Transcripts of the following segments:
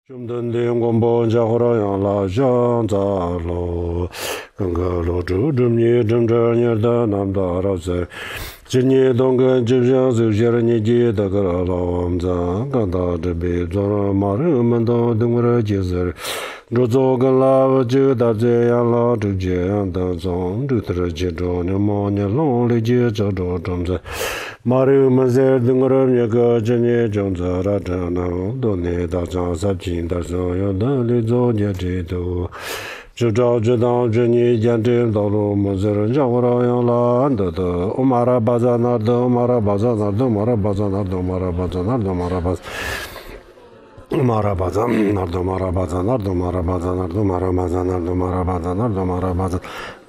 좀 든든 공본 자호라양 라장 자로 건가로 주름니 점저녀다 남다라세 진이 동근 집장수 제르니 지다가라람자 간다드비 조라 마르만도 등으로 제서 조조간라 주다제야라 주제안다종 주트르제도네 모냐롱리제 저도좀자 마르만세 등으로 여가 전에 정자라잖아 돈에 다장사진다서요달리조제제도知道知道这你见真道路么子人家我让养了的的我马拉巴扎那的马拉巴扎那的马拉巴扎那的马拉巴扎那的马拉巴马拉巴扎那的马拉巴扎那的马拉巴扎那的马拉巴扎那的马拉巴扎那的马拉巴扎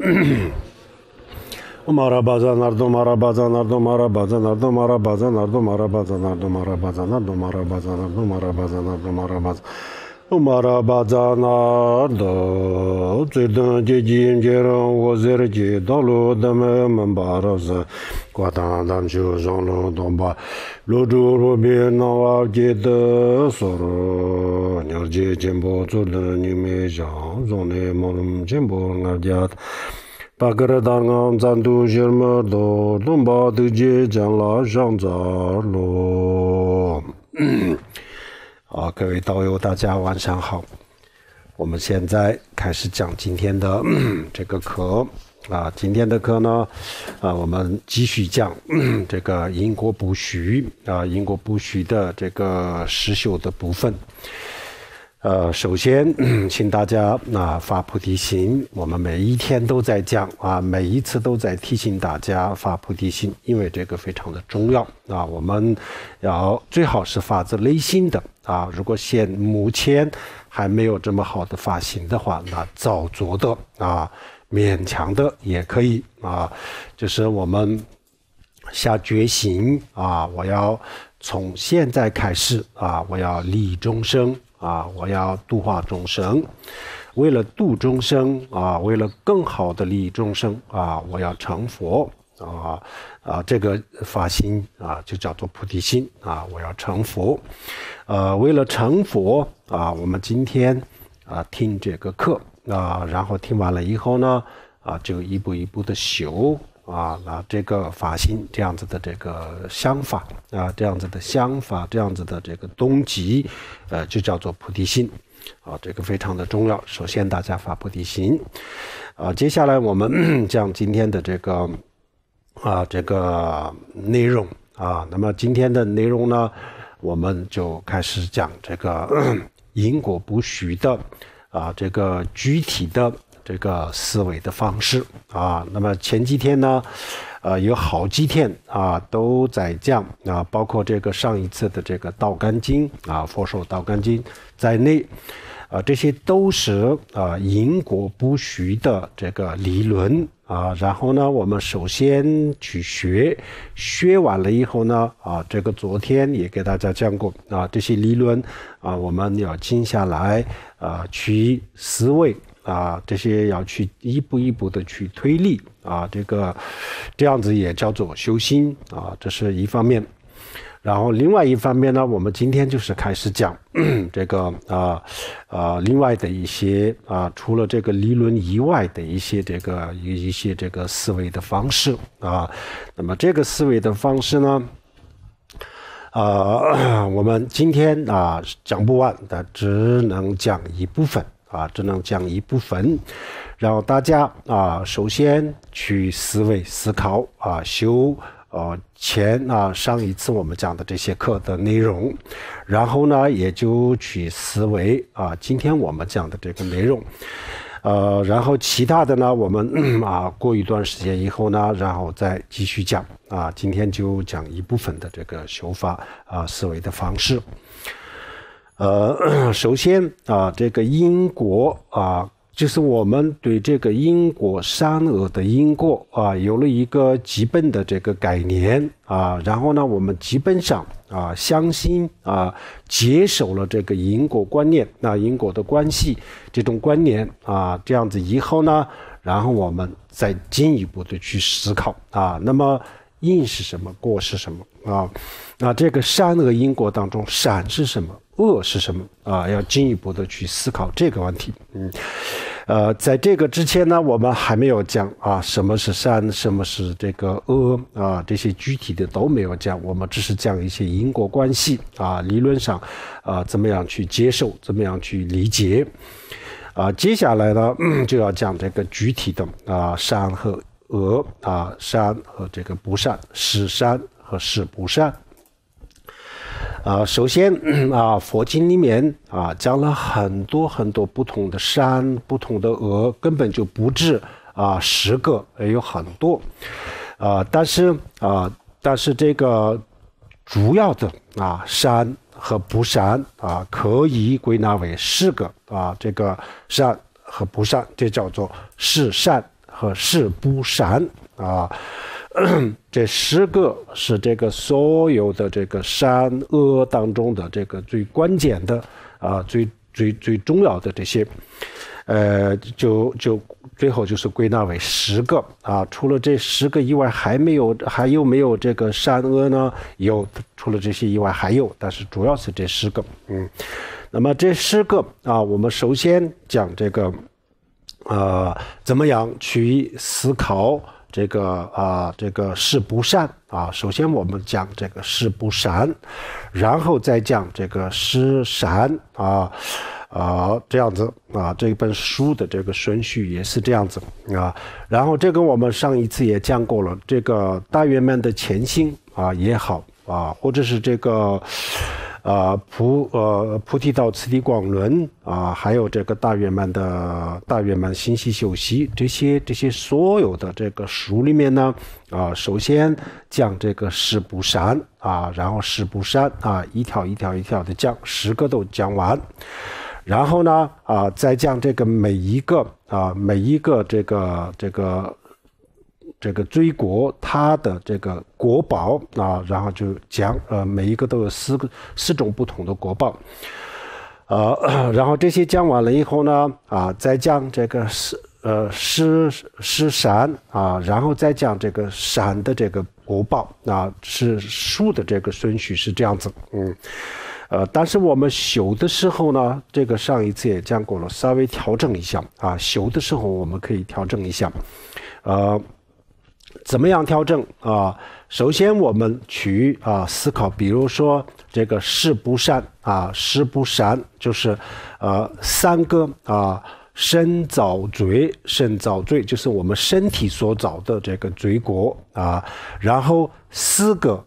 马拉巴扎那的马拉巴扎那的马拉巴扎那的马拉巴扎那的马拉巴扎那的马拉巴扎那的马拉巴扎那的马拉巴扎那的马拉巴扎马拉巴扎那的最等接近接让我这儿接道路的门把着是挂单单就上路东巴路主路边那瓦接的所罗鸟接进步做的你没想中的毛龙进步俺家把个人当俺咱都什么都东巴都接将了上着路好，各位道友，大家晚上好。我们现在开始讲今天的这个课啊。今天的课呢，我们继续讲这个因果不虚啊，因果不虚的这个实修的部分。首先，请大家发菩提心。我们每一天都在讲啊，每一次都在提醒大家发菩提心，因为这个非常的重要啊。我们要最好是发自内心的啊。如果目前还没有这么好的发心的话，那造作的啊，勉强的也可以啊。就是我们下决心啊，我要从现在开始啊，我要利益众生。啊，我要度化众生，为了度众生啊，为了更好的利益众生啊，我要成佛这个发心啊，就叫做菩提心啊，我要成佛。为了成佛啊，我们今天听这个课啊，然后听完了以后呢就一步一步的修。那这个法心这样子的这个想法这样子的想法，这样子的这个动机，就叫做菩提心这个非常的重要。首先大家发菩提心接下来我们讲今天的这个内容那么今天的内容呢，我们就开始讲这个因果不虚的这个具体的这个思维的方式那么前几天呢有好几天都在讲包括这个上一次的这个道干经佛说道干经在内这些都是因果不虚的这个理论然后呢我们首先去学完了以后呢这个昨天也给大家讲过这些理论我们要静下来去思维这些要去一步一步的去推理这样子也叫做修心这是一方面。然后另外一方面呢，我们今天就是开始讲这个另外的一些除了这个理论以外的一些这个思维的方式那么这个思维的方式呢我们今天讲不完的，只能讲一部分只能讲一部分，然后大家首先去思考修上一次我们讲的这些课的内容，然后呢也就去思维今天我们讲的这个内容然后其他的呢我们过一段时间以后呢，然后再继续讲今天就讲一部分的这个修法思维的方式。首先这个因果就是我们对这个因果善恶的因果有了一个基本的这个概念然后呢我们基本上相信接受了这个因果观念因果的关系这种观念这样子以后呢，然后我们再进一步的去思考那么因是什么，果是什么啊？那这个善恶因果当中，善是什么，恶是什么啊？要进一步的去思考这个问题。在这个之前呢，我们还没有讲啊，什么是善，什么是这个恶啊，这些具体的都没有讲，我们只是讲一些因果关系啊，理论上啊，怎么样去接受，怎么样去理解。接下来呢，就要讲这个具体的善和恶啊，善和这个不善，是善和是不善。首先佛经里面讲了很多很多不同的善，不同的恶，根本就不止10个，也有很多。但是这个主要的善和不善可以归纳为10个这个善和不善，这叫做是善和是不善这10个是这个所有的这个善恶当中的这个最关键的最重要的这些，就最后就是归纳为10个除了这10个以外，还有没有这个善恶呢？有，除了这些以外还有，但是主要是这10个。那么这10个我们首先讲这个怎么样去思考这个是不善首先我们讲这个是不善，然后再讲这个是善这样子这本书的这个顺序也是这样子然后这个我们上一次也讲过了，这个大圆满的前行也好或者是这个菩提道次第广论还有这个大圆满信息修习，这些所有的这个书里面呢首先讲这个是不善然后是不善一条一条的讲，10个都讲完，然后呢再讲这个每一个这个罪果它的这个果报然后就讲每一个都有4种不同的果报然后这些讲完了以后呢再讲这个是善然后再讲这个善的这个果报是数的这个顺序是这样子但是我们修的时候呢，这个上一次也讲过了，稍微调整一下修的时候我们可以调整一下怎么样调整首先我们去思考，比如说这个是不善是不善就是3个身造罪就是我们身体所造的这个罪过然后4个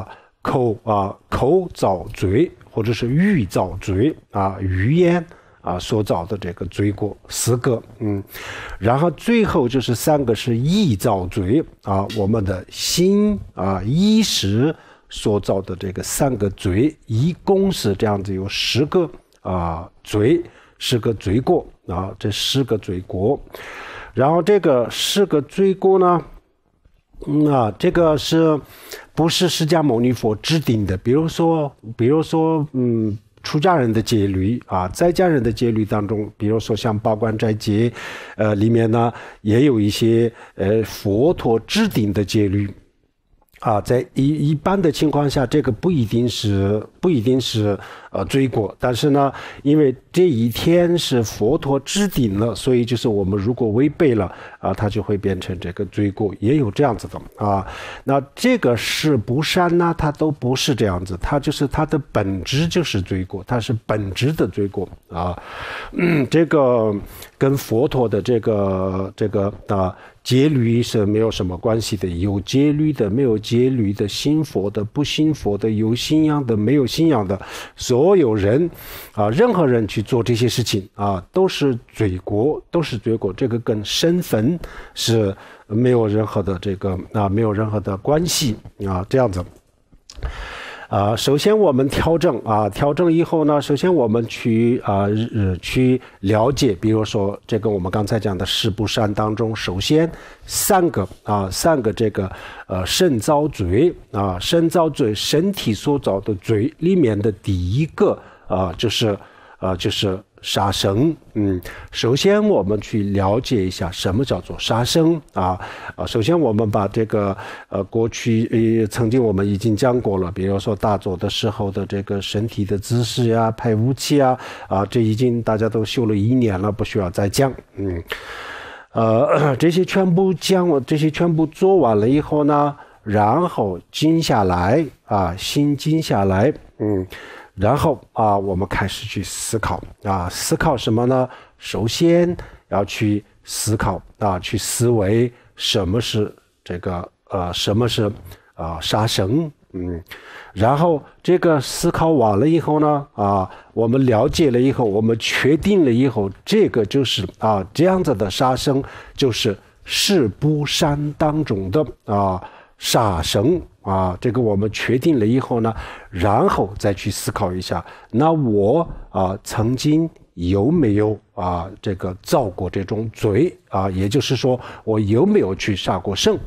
口造罪或者是语造罪语言所造的这个罪过4个然后最后就是3个是意造罪我们的心意识所造的这个3个罪，一共是这样子有10个罪，10个罪过这10个罪过，然后这个10个罪过呢这个是不是释迦牟尼佛制定的？比如说出家人的戒律在家人的戒律当中，比如说像八关斋戒里面呢也有一些佛陀制定的戒律在一般的情况下，这个不一定是罪过，但是呢，因为这一天是佛陀制定了，所以就是我们如果违背了它就会变成这个罪过，也有这样子的那这个是不善呢，它都不是这样子，它就是它的本质就是罪过，它是本质的罪过这个跟佛陀的这个戒律是没有什么关系的，有戒律的，没有戒律的，信佛的，不信佛的，有信仰的，没有信仰的，所有人任何人去做这些事情都是罪过，这个跟身份是没有任何的没有任何的关系这样子。首先我们调整以后呢，首先我们去了解，比如说这个我们刚才讲的十不善当中，首先三个这个身造罪身体所造的罪里面的第一个就是杀生。首先我们去了解一下什么叫做杀生首先我们把这个过去曾经我们已经讲过了，比如说打坐的时候的这个身体的姿势呀、排武器这已经大家都修了1年了，不需要再讲。这些全部做完了以后呢，然后静下来心静下来，然后我们开始去思考思考什么呢？首先要去思考去思维什么是这个什么是杀生。然后这个思考完了以后呢我们了解了以后，我们确定了以后，这个就是这样子的杀生就是四不善当中的杀生这个我们确定了以后呢，然后再去思考一下，那我曾经有没有这个造过这种罪也就是说我有没有去杀过生，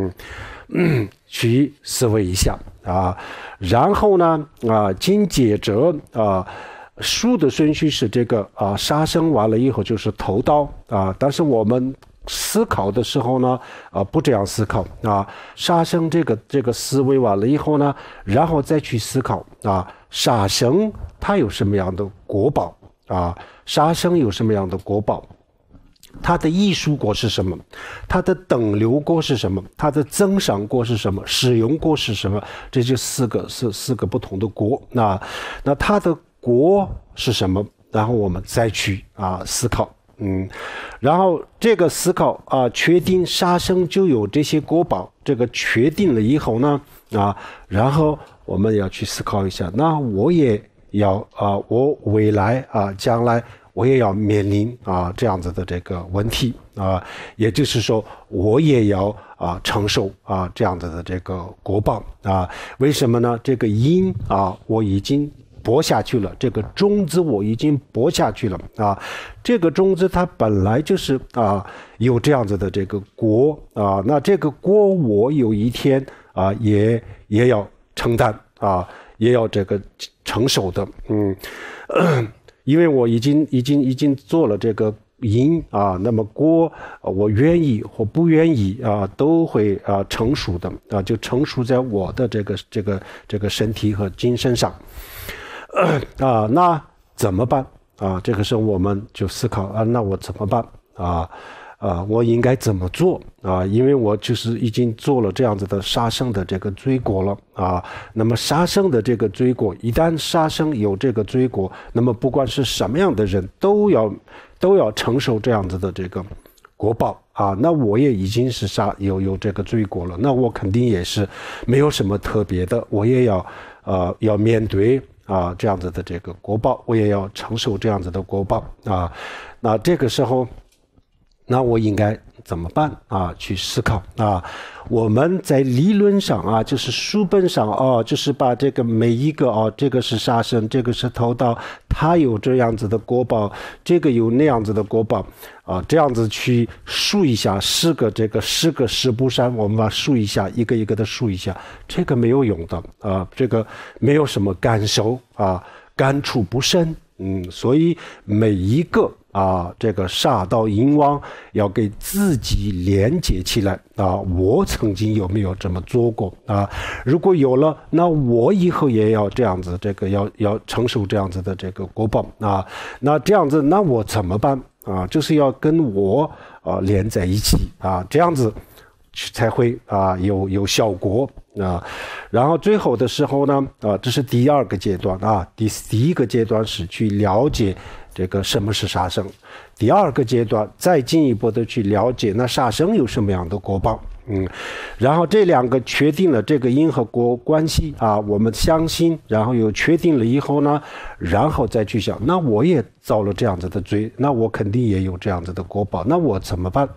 去思维一下然后呢紧接着数的顺序是这个杀生完了以后就是头刀但是我们思考的时候呢不这样思考杀生这个思维完了以后呢，然后再去思考杀生它有什么样的果报杀生有什么样的果报，它的艺术果是什么，它的等流果是什么，它的增长果是什么，使用果是什么，这就四个不同的果。那它的果是什么，然后我们再去思考。然后这个思考确定杀生就有这些果报，这个确定了以后呢然后我们要去思考一下，那我也要我未来将来我也要面临这样子的这个问题也就是说我也要承受这样子的这个果报为什么呢？这个因我已经播下去了，这个种子我已经播下去了这个种子它本来就是有这样子的这个果那这个果我有一天也要承担也要这个承受的因为我已经做了这个因那么果我愿意或不愿意都会成熟的就成熟在我的这个身体和精神上那怎么办这个时候我们就思考那我怎么办我应该怎么做因为我就是已经做了这样子的杀生的这个罪过了那么杀生的这个罪过，一旦杀生有这个罪过，那么不管是什么样的人都要承受这样子的这个果报那我也已经是有这个罪过了，那我肯定也是没有什么特别的，我也要面对这样子的这个果报，我也要承受这样子的果报那这个时候那我应该怎么办去思考我们在理论上就是书本上就是把这个每一个这个是杀生，这个是偷盗，它有这样子的果报，这个有那样子的果报这样子去数一下10个十不善，我们把数一下，一个一个的数一下，这个没有用的这个没有什么感受感触不深所以每一个这个杀盗淫妄要给自己连接起来我曾经有没有这么做过如果有了，那我以后也要这样子，这个要承受这样子的这个果报那这样子，那我怎么办就是要跟我连在一起这样子才会有效果然后最后的时候呢这是第2个阶段第1个阶段是去了解这个什么是杀生，第2个阶段再进一步的去了解那杀生有什么样的果报然后这2个确定了这个因和果关系我们相信，然后又确定了以后呢，然后再去想，那我也造了这样子的罪，那我肯定也有这样子的果报，那我怎么办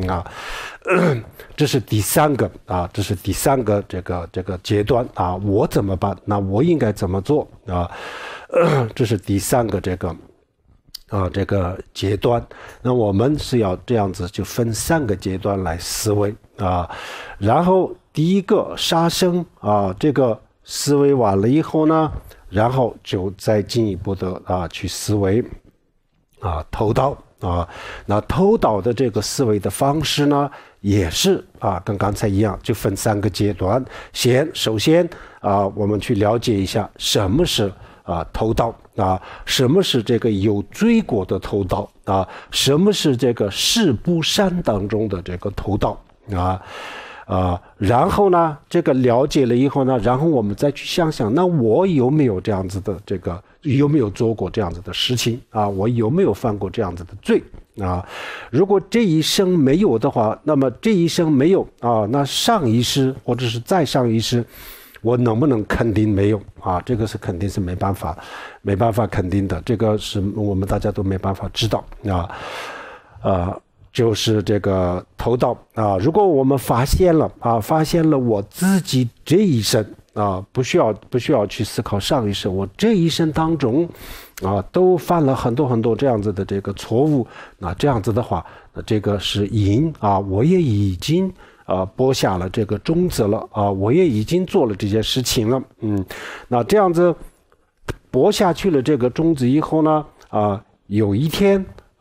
这是第3个这是第3个这个阶段我怎么办？那我应该怎么做这是第3个这个阶段，那我们是要这样子就分3个阶段来思维然后第1个杀生这个思维完了以后呢，然后就再进一步的去思维头道那头道的这个思维的方式呢，也是跟刚才一样，就分3个阶段。首先我们去了解一下什么是头道什么是这个有罪过的头道什么是这个事不善当中的这个头道然后呢，这个了解了以后呢，然后我们再去想想，那我有没有这样子的这个，有没有做过这样子的事情我有没有犯过这样子的罪如果这一生没有的话，那么这一生没有那上一世或者是再上一世，我能不能肯定没有这个是肯定是没办法肯定的，这个是我们大家都没办法知道就是这个头道如果我们发现了我自己这一生不需要去思考上一生，我这一生当中都犯了很多这样子的这个错误，那这样子的话，那这个是因我也已经播下了这个种子了我也已经做了这些事情了那这样子播下去了这个种子以后呢有一天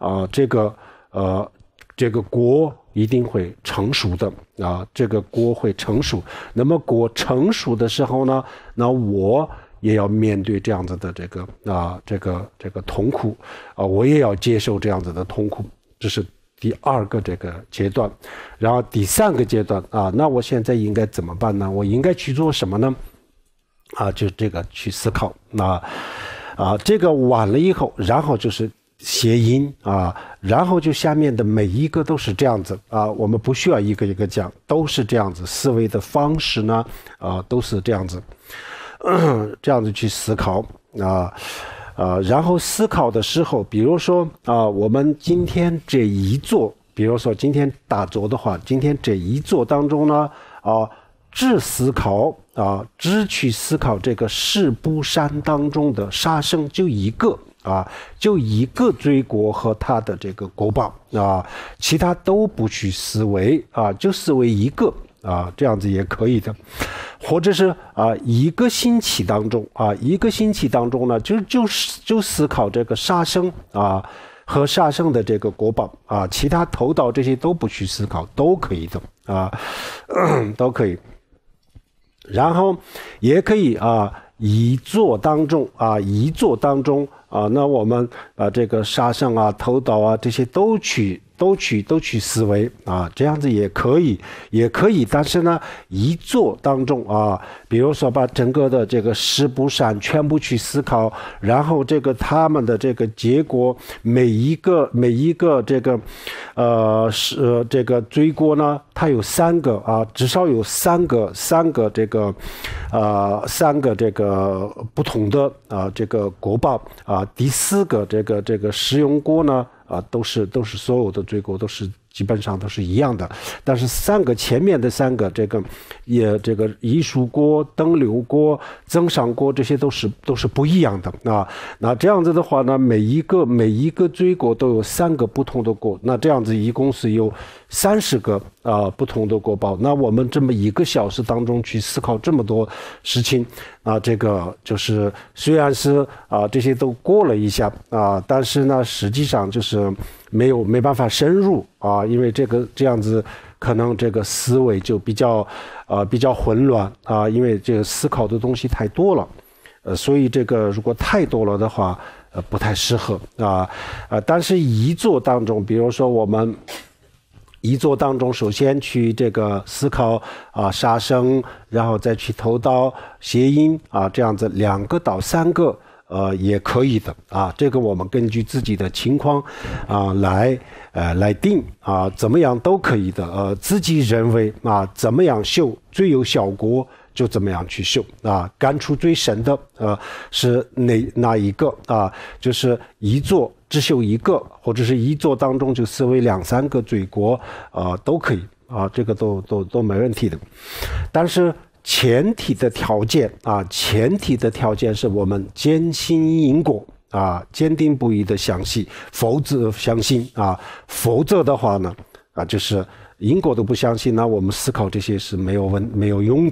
这个果一定会成熟的这个果会成熟。那么果成熟的时候呢，那我也要面对这样子的这个痛苦我也要接受这样子的痛苦，这是第2个这个阶段。然后第3个阶段那我现在应该怎么办呢？我应该去做什么呢？就这个去思考这个完了以后，然后就是谐音然后就下面的每一个都是这样子我们不需要一个一个讲，都是这样子，思维的方式呢都是这样子这样子去思考然后思考的时候，比如说我们今天这一座，比如说今天打坐的话，今天这一座当中呢只思考只去思考这个事不善当中的杀生，就一个罪过和他的这个果报其他都不去思维就思维一个这样子也可以的。或者是一个星期当中呢就思考这个杀生和杀生的这个果报其他头道这些都不去思考，都可以的都可以。然后也可以一座当中那我们把这个杀生头道这些都去思维这样子也可以。但是呢，一座当中比如说把整个的这个事不善全部去思考，然后这个他们的这个结果，每一个这个这个罪过呢，它有3个至少有三个这个这个不同的这个果报第4个这个食用果呢都是所有的罪过都是基本上都是一样的，但是前面的3个这个艺术果、等流果、增上果这些都是不一样的那这样子的话呢，每一个罪过都有3个不同的果，那这样子一共是有30个不同的果报。那我们这么1个小时当中去思考这么多事情这个就是虽然是这些都过了一下但是呢实际上就是没办法深入因为这样子可能这个思维就比较混乱因为这个思考的东西太多了所以这个如果太多了的话不太适合但是一座当中，比如说我们一座当中首先去这个思考杀生，然后再去头道谐音这样子2个到3个也可以的这个我们根据自己的情况来定怎么样都可以的自己认为怎么样修最有效果就怎么样去修感触最深的是哪一个就是一座只修1个，或者是一座当中就思维2、3个罪过都可以这个都没问题的。但是前提的条件是我们坚信因果坚定不移的相信，否则的话呢就是因果都不相信，那我们思考这些是没有用的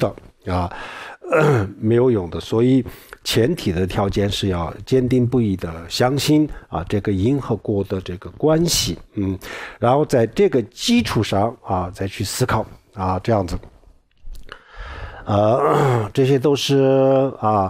啊，没有用的。所以前提的条件是要坚定不移的相信啊这个因和果的这个关系，然后在这个基础上啊再去思考啊这样子。这些都是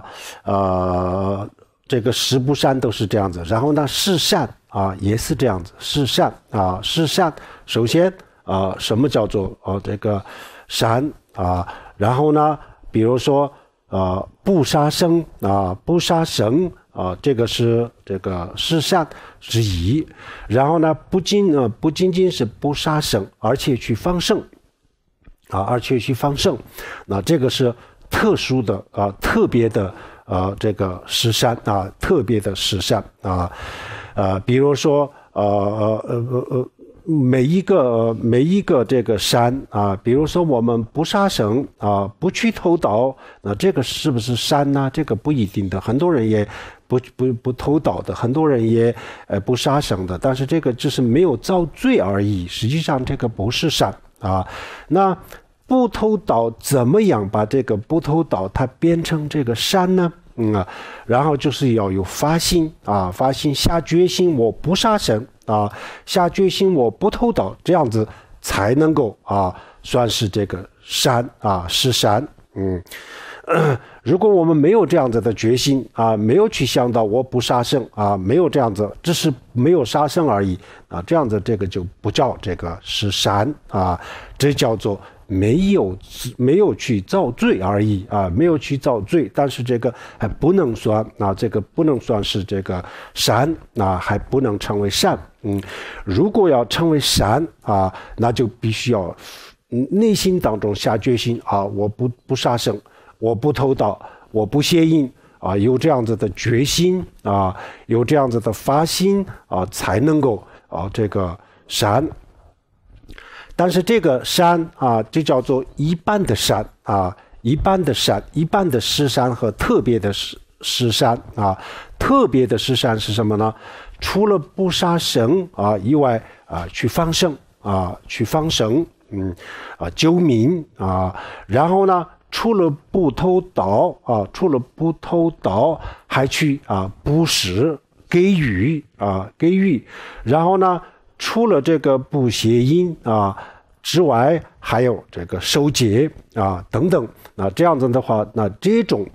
这个十不善都是这样子。然后呢，是善啊也是这样子，是善啊是善。首先什么叫做这个善啊？然后呢，比如说不杀生啊，不杀生啊，这个是这个是善之一。然后呢，不仅仅是不杀生，而且去放生。而且去放生，那这个是特殊的特别的这个十善啊，特别的十善啊，比如说每一个这个善啊，比如说我们不杀生啊，不去偷盗，那这个是不是善呢？这个不一定的，很多人也不偷盗的，很多人也不杀生的，但是这个只是没有造罪而已，实际上这个不是善啊。那不偷盗怎么样把这个不偷盗它变成这个善呢？然后就是要有发心啊，发心下决心我不杀生啊，下决心我不偷盗，这样子才能够算是这个善啊，是善。如果我们没有这样子的决心啊，没有去想到我不杀生啊，没有这样子，只是没有杀生而已啊，这样子这个就不叫这个是善啊，这叫做没有去造罪而已啊，没有去造罪，但是这个还不能算啊，这个不能算是这个善啊，还不能成为善。如果要成为善啊，那就必须要内心当中下决心啊，我不杀生，我不偷盗，我不邪淫啊，有这样子的决心啊，有这样子的发心啊，才能够这个善。但是这个善啊，就叫做一般的善啊，一般的善，一般的十善和特别的十善啊。特别的十善是什么呢？除了不杀生以外去放生去放生，救民然后呢，除了不偷盗还去布施给予，然后呢，除了这个不邪淫之外，还有这个守节等等。那这样子的话，那这种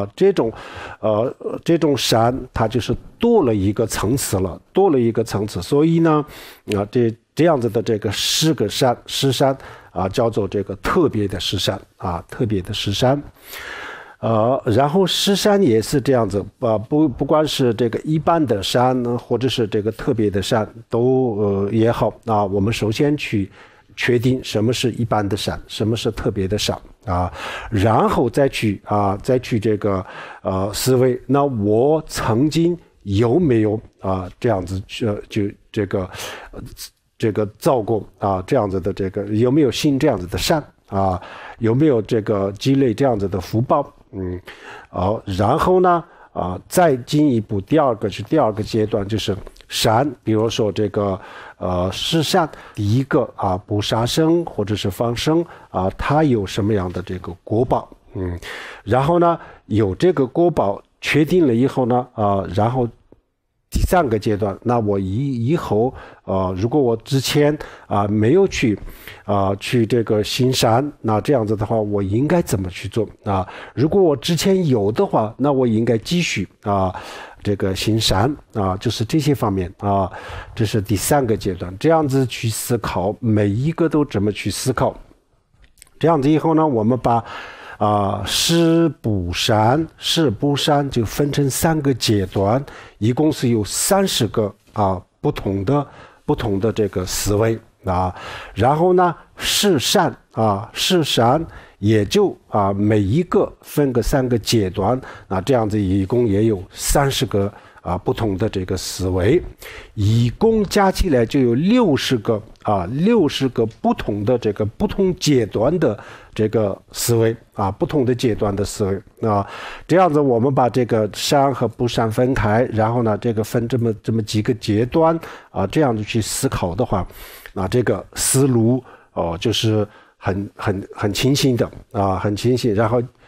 善，它就是多了一个层次了，多了一个层次。所以呢，这样子的这个十善叫做这个特别的十善特别的十善。然后十善也是这样子不管是这个一般的善或者是这个特别的善都也好我们首先去确定什么是一般的善，什么是特别的善然后再去这个思维，那我曾经有没有这样子就这个造过这样子的这个有没有行这样子的善有没有这个积累这样子的福报。然后呢再进一步，第二个阶段就是善，比如说这个是善，第一个不杀生或者是放生它有什么样的这个果报。然后呢有这个果报确定了以后呢然后第三个阶段，那我以后如果我之前没有去这个行善，那这样子的话我应该怎么去做如果我之前有的话，那我应该继续这个行善就是这些方面这是第三个阶段，这样子去思考，每一个都这么去思考。这样子以后呢，我们把是不善就分成三个阶段，一共是有30个不同的这个思维然后呢是善也就每一个分个3个阶段这样子一共也有30个不同的这个思维，一共加起来就有60个不同的这个不同阶段的这个思维不同的阶段的思维这样子我们把这个善和不善分开，然后呢这个分这么几个阶段这样子去思考的话，那这个思路就是很清晰的很清晰，然后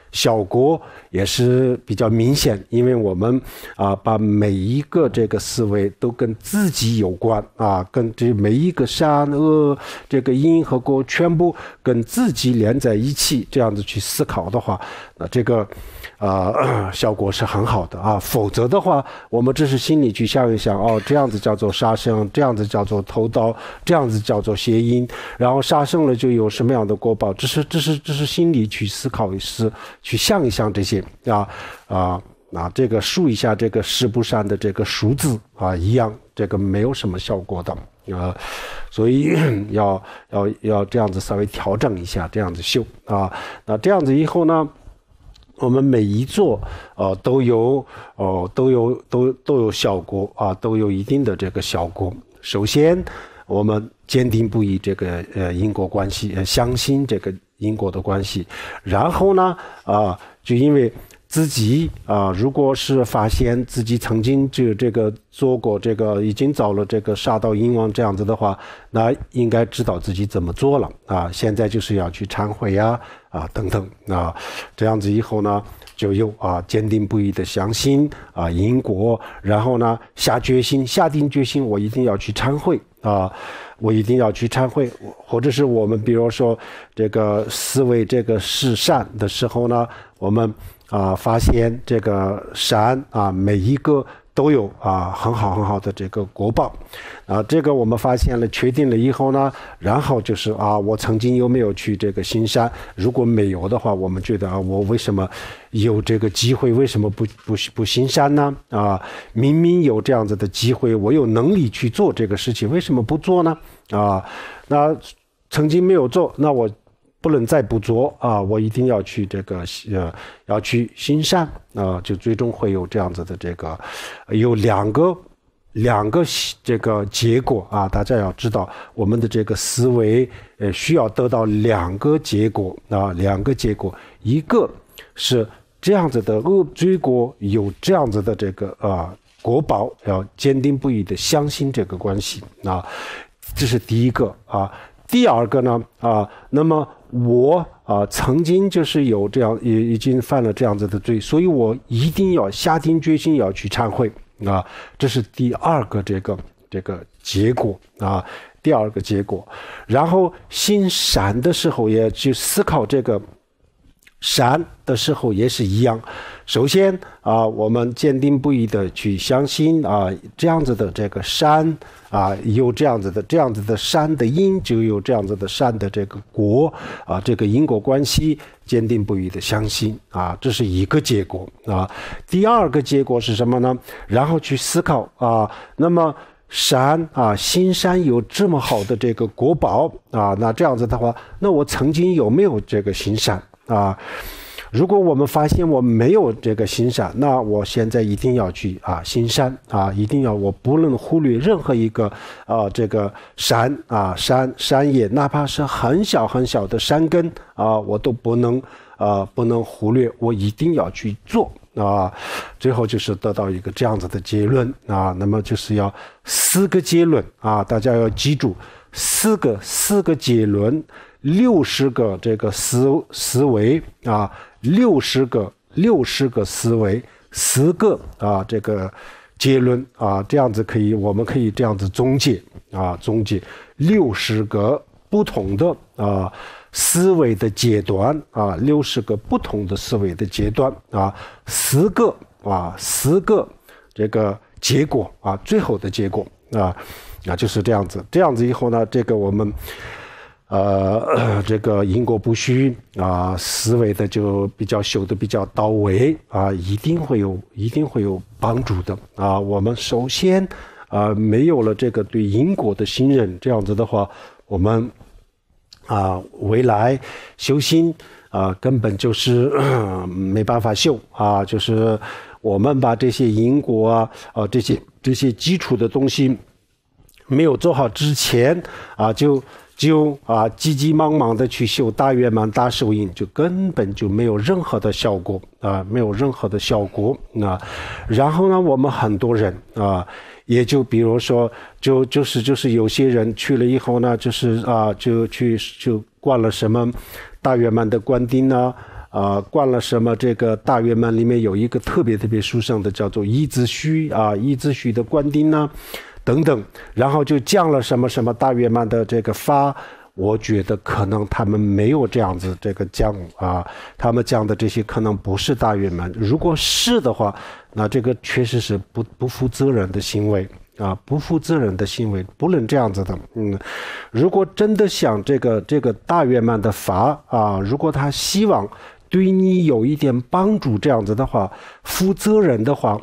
效果也是比较明显，因为我们把每一个这个思维都跟自己有关跟这每一个善恶这个因和果全部跟自己连在一起，这样子去思考的话，那这个效果是很好的否则的话，我们只是心里去想一想这样子叫做杀生，这样子叫做偷盗，这样子叫做邪淫，然后杀生了就有什么样的果报，这是心里去思考一思，去想一想这些这个数一下这个十不善的这个数字一样，这个没有什么效果的所以要这样子稍微调整一下，这样子修那这样子以后呢，我们每一做都有效果都有一定的这个效果。首先我们坚定不移这个因果关系，相信这个因果的关系，然后呢就因为自己如果是发现自己曾经就这个做过这个已经造了这个杀盗淫妄这样子的话，那应该知道自己怎么做了现在就是要去忏悔等等这样子以后呢，就有坚定不移的相信因果，然后呢下定决心，我一定要去忏悔我一定要去忏悔，或者是我们比如说这个思维这个是善的时候呢，我们发现这个善每一个都有很好的这个果报这个我们发现了确定了以后呢，然后就是我曾经有没有去这个行善，如果没有的话，我们觉得我为什么有这个机会，为什么不行善呢明明有这样子的机会，我有能力去做这个事情，为什么不做呢那曾经没有做，那我不能再不做我一定要去这个要去行善就最终会有这样子的这个有两个这个结果大家要知道，我们的这个思维需要得到两个结果一个是这样子的恶罪果有这样子的这个果报，要坚定不移的相信这个关系这是第一个第二个呢那么我曾经就是有这样已经犯了这样子的罪，所以我一定要下定决心要去忏悔这是第二个这个结果第二个结果。然后行善的时候也去思考这个善的时候也是一样，首先我们坚定不移的去相信这样子的这个善有这样子的善的因，就有这样子的善的这个果这个因果关系坚定不移的相信这是一个结果第二个结果是什么呢？然后去思考那么善行善有这么好的这个果报那这样子的话，那我曾经有没有这个行善如果我们发现我没有这个行善，那我现在一定要去行善一定要，我不能忽略任何一个这个善善业，哪怕是很小的善根我都不能忽略，我一定要去做最后就是得到一个这样子的结论那么就是要4个结论大家要记住4个结论，60个这个思维60个思维，4个这个结论这样子我们可以这样子总结60个不同的思维的阶段60个不同的思维的阶段4个这个结果最后的结果就是这样子以后呢，这个我们这个因果不虚思维的就修得比较到位一定会有帮助的我们首先没有了这个对因果的信任，这样子的话，我们未来修心根本就是没办法修就是我们把这些因果这些基础的东西没有做好之前就急急忙忙的去修大圆满大手印，就根本就没有任何的效果然后呢，我们很多人也就比如说就是有些人去了以后呢，就是就灌了什么大圆满的灌顶灌了什么这个大圆满里面有一个特别殊胜的叫做一字虚一字虚的灌顶呢等等，然后就降了什么什么大圆满的这个发。我觉得可能他们没有这样子这个降他们降的这些可能不是大圆满。如果是的话，那这个确实是不负责任的行为不负责任的行为，不能这样子的。如果真的想这个大圆满的法如果他希望对你有一点帮助，这样子的话，负责任的话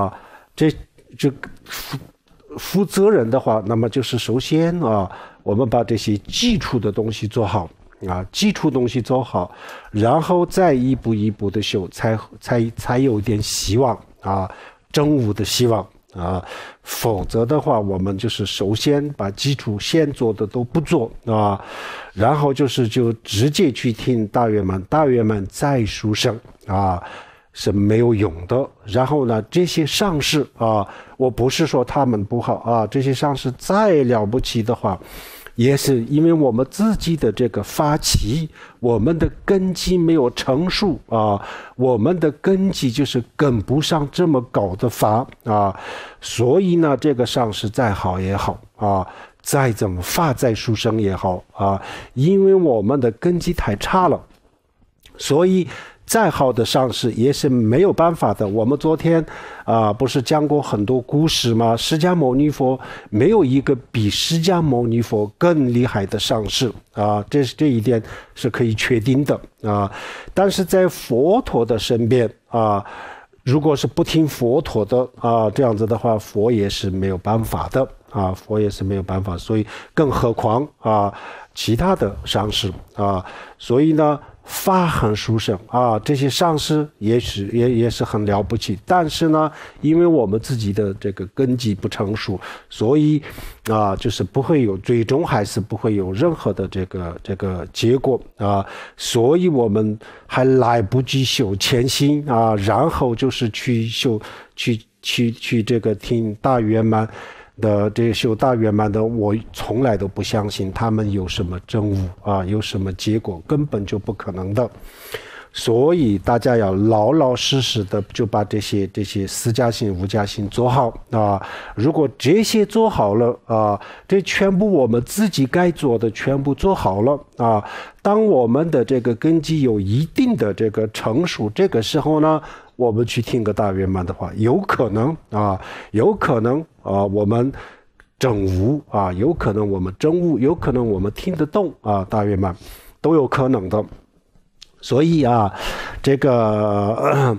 负责任的话，那么就是首先我们把这些基础的东西做好基础东西做好，然后再一步一步的修，才有点希望真悟的希望否则的话，我们就是首先把基础先做的都不做然后就直接去听大圆满再殊胜是没有用的。然后呢，这些上师我不是说他们不好这些上师再了不起的话，也是因为我们自己的这个发起，我们的根基没有成熟我们的根基就是跟不上这么高的法所以呢，这个上师再好也好再怎么法再殊胜也好因为我们的根基太差了，所以再好的上师也是没有办法的。我们昨天不是讲过很多故事吗？释迦牟尼佛没有一个比释迦牟尼佛更厉害的上师这一点是可以确定的但是在佛陀的身边如果是不听佛陀的这样子的话，佛也是没有办法的佛也是没有办法，所以更何况其他的上师所以呢，法很殊胜这些上师也是很了不起，但是呢，因为我们自己的这个根基不成熟，所以就是不会有，最终还是不会有任何的这个结果所以我们还来不及修前心然后就是去修去这个听大圆满的这个修大圆满的，我从来都不相信他们有什么真悟有什么结果，根本就不可能的。所以大家要老老实实的就把这些四加行五加行做好如果这些做好了这全部我们自己该做的全部做好了当我们的这个根基有一定的这个成熟，这个时候呢，我们去听个大圆满的话，有可能我们整悟有可能我们真悟，有可能我们听得懂大圆满，都有可能的。所以这个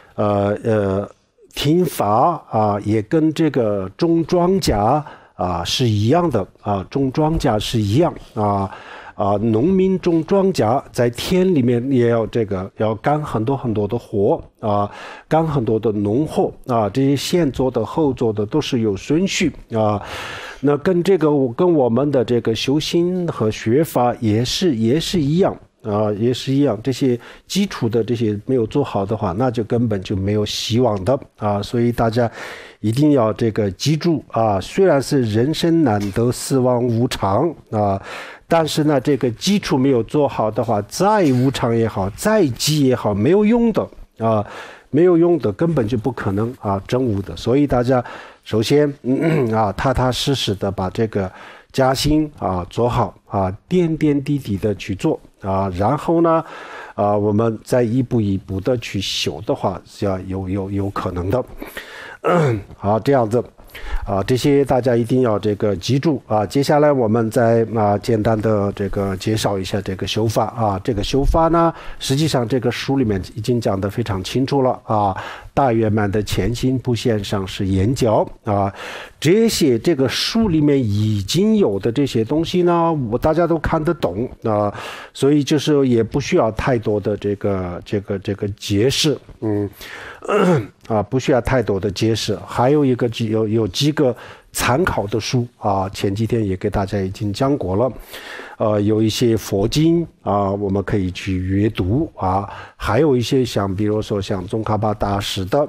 听法也跟这个种庄稼是一样的种庄稼是一样农民种庄稼在田里面也要干很多很多的活干很多的农活这些先做的后做的都是有顺序那跟我们的这个修行和学法也是一样也是一样，这些基础的这些没有做好的话，那就根本就没有希望的所以大家一定要这个记住虽然是人生难得死亡无常但是呢，这个基础没有做好的话，再无常也好，再急也好，没有用的没有用的，根本就不可能真悟的。所以大家首先踏踏实实的把这个加薪做好点点滴滴的去做然后呢我们再一步一步的去修的话，是要有可能的好，这样子这些大家一定要这个记住接下来我们再简单的这个介绍一下这个修法这个修法呢，实际上这个书里面已经讲得非常清楚了大圆满的前心不现上是眼角这个书里面已经有的这些东西呢，大家都看得懂所以就是也不需要太多的这个解释不需要太多的解释。还有一个有几个参考的书前几天也给大家已经讲过了有一些佛经我们可以去阅读还有一些比如说像宗喀巴大师的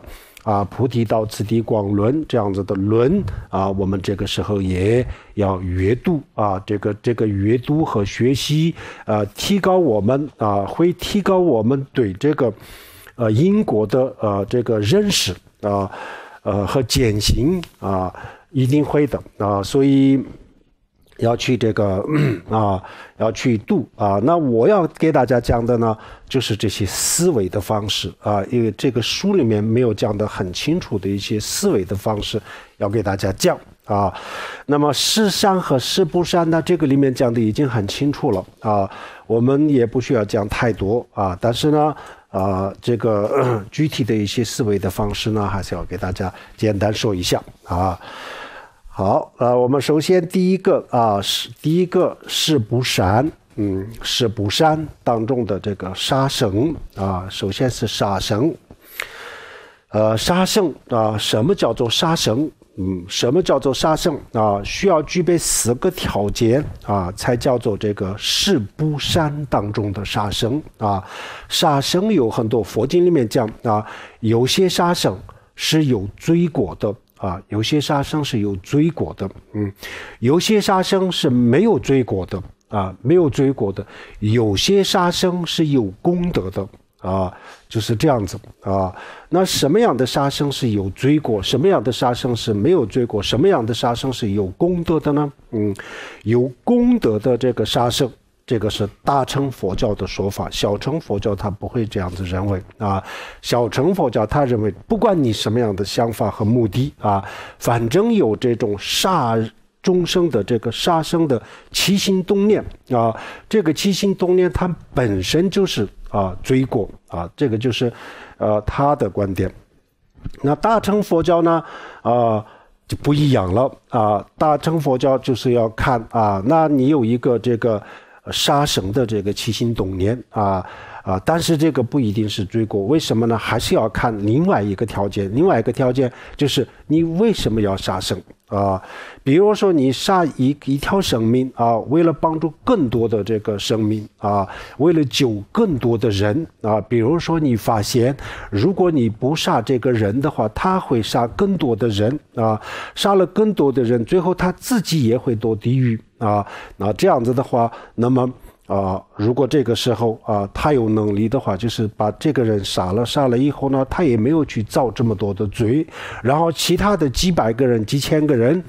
啊，菩提道次第广论这样子的论啊，我们这个时候也要阅读啊，这个阅读和学习提高我们会提高我们对这个因果的这个认识和践行一定会的所以要去这个要去度那我要给大家讲的呢，就是这些思维的方式因为这个书里面没有讲得很清楚的一些思维的方式，要给大家讲那么是善和是不善呢，这个里面讲的已经很清楚了我们也不需要讲太多但是呢这个具体的一些思维的方式呢，还是要给大家简单说一下好我们首先第一个是不善是不善当中的这个杀生首先是杀生杀生什么叫做杀生什么叫做杀生需要具备4个条件才叫做这个是不善当中的杀生杀生有很多，佛经里面讲有些杀生是有罪果的有些杀生是有罪果的有些杀生是没有罪果的没有罪果的，有些杀生是有功德的就是这样子那什么样的杀生是有罪果，什么样的杀生是没有罪果，什么样的杀生是有功德的呢有功德的这个杀生，这个是大乘佛教的说法，小乘佛教他不会这样子认为小乘佛教他认为不管你什么样的想法和目的反正有这种杀众生的这个杀生的起心动念这个起心动念它本身就是罪过这个就是他的观点。那大乘佛教呢就不一样了大乘佛教就是要看那你有一个这个杀生的这个起心动念但是这个不一定是罪过，为什么呢？还是要看另外一个条件，另外一个条件就是你为什么要杀生比如说你杀一条生命为了帮助更多的这个生命为了救更多的人比如说你发现如果你不杀这个人的话，他会杀更多的人杀了更多的人，最后他自己也会堕地狱那这样子的话，那么如果这个时候他有能力的话，就是把这个人杀了以后呢，他也没有去造这么多的罪，然后其他的几百个人几千个人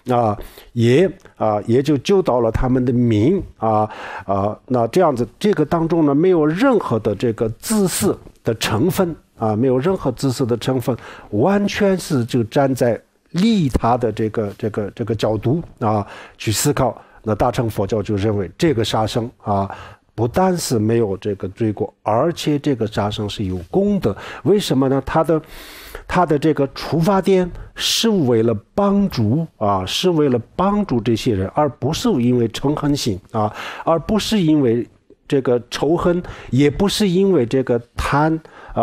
也就救到了他们的命那这样子这个当中呢，没有任何的这个自私的成分没有任何自私的成分，完全是就站在利他的这个角度去思考。那大乘佛教就认为这个杀生不但是没有这个罪过，而且这个杀生是有功德。为什么呢？他的这个出发点是为了帮助是为了帮助这些人，而不是因为嗔恨心而不是因为这个仇恨，也不是因为这个贪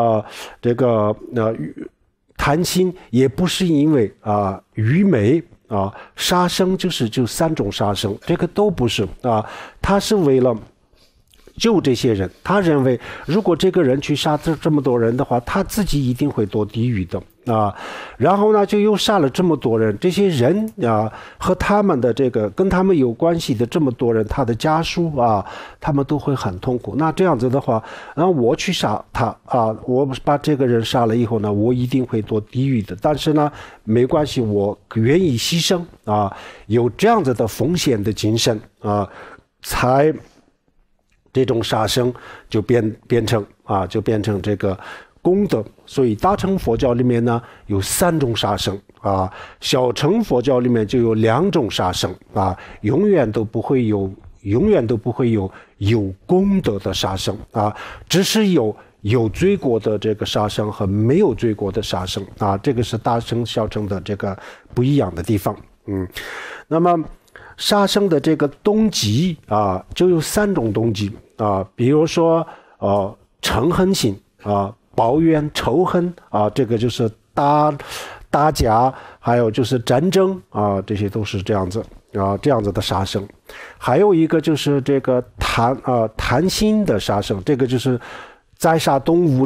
心，也不是因为愚昧杀生就3种杀生，这个都不是他是为了救这些人。他认为如果这个人去杀这么多人的话，他自己一定会堕地狱的然后呢就又杀了这么多人，这些人和他们的这个跟他们有关系的这么多人，他的家属他们都会很痛苦。那这样子的话，然后我去杀他我把这个人杀了以后呢，我一定会堕地狱的，但是呢没关系，我愿意牺牲有这样子的风险的精神才这种杀生就变成这个功德。所以大乘佛教里面呢有3种杀生小乘佛教里面就有2种杀生永远都不会有有功德的杀生只是有罪过的这个杀生和没有罪过的杀生这个是大乘小乘的这个不一样的地方那么杀生的这个动机就有3种动机比如说嗔恨心抱怨仇恨这个就是打架，还有就是战争这些都是这样子这样子的杀生。还有一个就是这个贪心的杀生，这个就是宰杀动物呢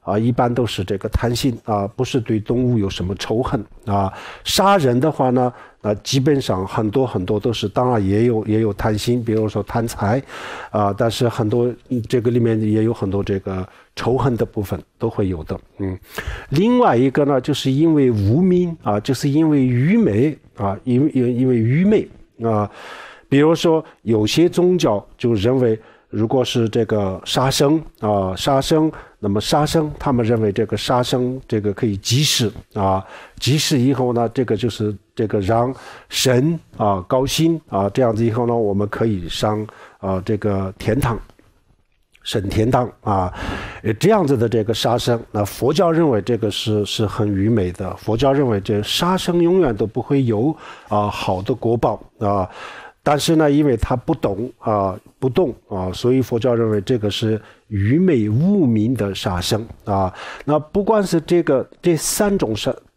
一般都是这个贪心不是对动物有什么仇恨杀人的话呢，基本上很多都是，当然也有贪心，比如说贪财但是很多这个里面也有很多这个仇恨的部分都会有的。另外一个呢，就是因为无明就是因为愚昧因为愚昧比如说有些宗教就认为，如果是这个杀生，那么杀生他们认为这个杀生这个可以积世积世以后呢，这个就是这个让神高兴这样子以后呢，我们可以上这个天堂，升天堂这样子的这个杀生，那佛教认为这个是很愚昧的。佛教认为这杀生永远都不会有好的果报但是呢，因为他不懂所以佛教认为这个是愚昧无明的杀生那不管是这三种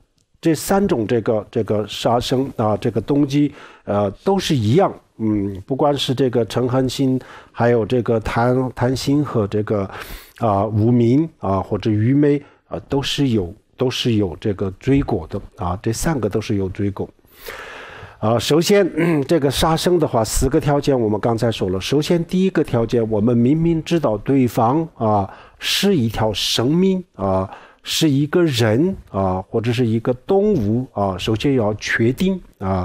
这个杀生这个动机都是一样。不管是这个嗔恨心，还有这个贪心和这个无明或者愚昧都是有这个罪果的这三个都是有罪果。首先这个杀生的话，4个条件我们刚才说了。首先第一个条件，我们明明知道对方是一条生命是一个人或者是一个动物首先要确定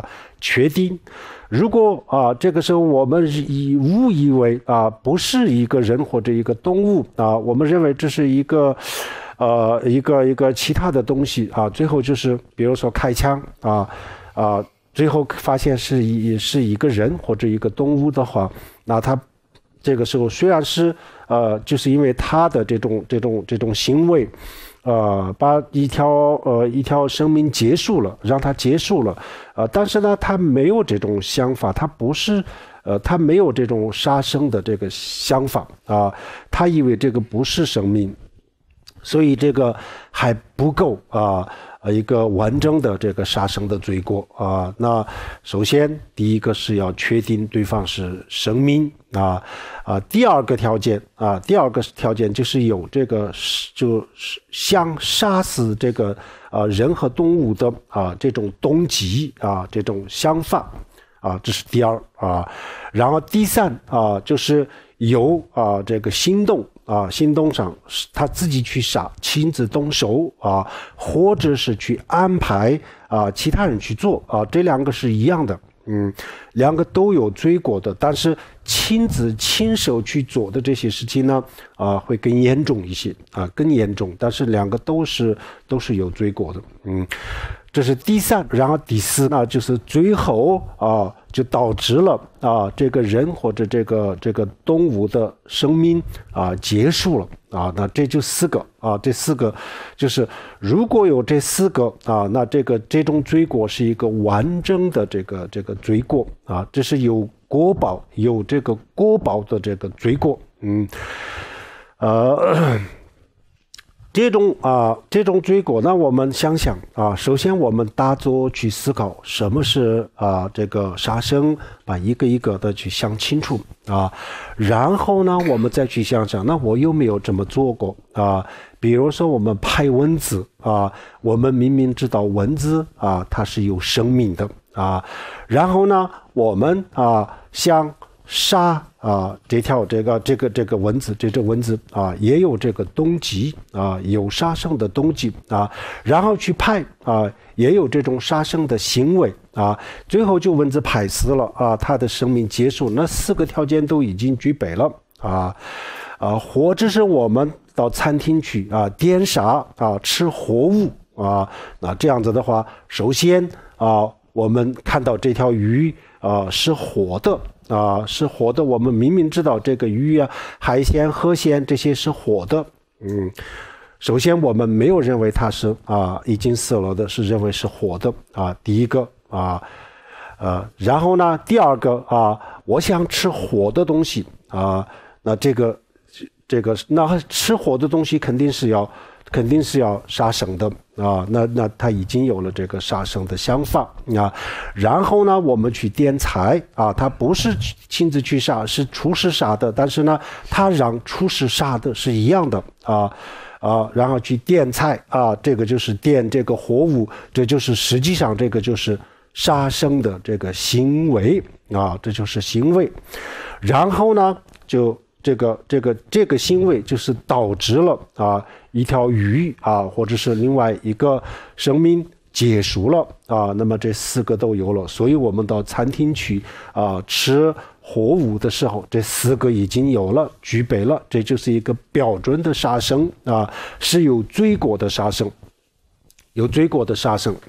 如果这个时候我们误以为不是一个人或者一个动物我们认为这是一个其他的东西最后就是比如说开枪最后发现是一个人或者一个动物的话，那他这个时候虽然是就是因为他的这种行为把一条生命结束了，让它结束了但是呢他没有这种想法，他不是他没有这种杀生的这个想法他以为这个不是生命，所以这个还不够一个完整的这个杀生的罪过那首先第一个是要确定对方是生命第二个条件就是有这个就是想杀死这个人和动物的这种动机这种想法这是第二然后第三就是有这个行动上他自己去杀，亲自动手或者是去安排其他人去做这两个是一样的两个都有罪过的，但是亲手去做的这些事情呢会更严重一些更严重，但是两个都是有罪过的这是第三。然后第四呢，就是最后就导致了这个人或者这个动物的生命结束了那这就4个这4个就是如果有这4个那这种罪过是一个完整的这个罪过这是有果报，有这个果报的这个罪过这种罪过，那我们想想首先我们大作去思考什么是这个杀生，把一个一个的去想清楚然后呢我们再去想想，那我有没有这么做过比如说我们拍蚊子我们明明知道蚊子它是有生命的然后呢我们想杀这个蚊子，这只蚊子也有这个动机有杀生的动机然后去拍也有这种杀生的行为最后就蚊子拍死了它的生命结束，那4个条件都已经具备了或者是我们到餐厅去点杀吃活物那这样子的话，首先我们看到这条鱼是活的是活的，我们明明知道这个鱼海鲜河鲜这些是活的首先我们没有认为它是已经死了的，是认为是活的第一个然后呢第二个我想吃活的东西那这个那吃活的东西肯定是要杀生的那他已经有了这个杀生的想法然后呢我们去点菜他不是亲自去杀，是厨师杀的，但是呢他让厨师杀的是一样的然后去垫菜这个就是垫这个活物，这就是实际上这个就是杀生的这个行为这就是行为。然后呢，就这个行为就是导致了一条鱼或者是另外一个生命结束了那么这4个都有了，所以我们到餐厅去吃活物的时候，这4个已经有了，具备了，这就是一个标准的杀生是有罪过的杀生，有罪过的杀生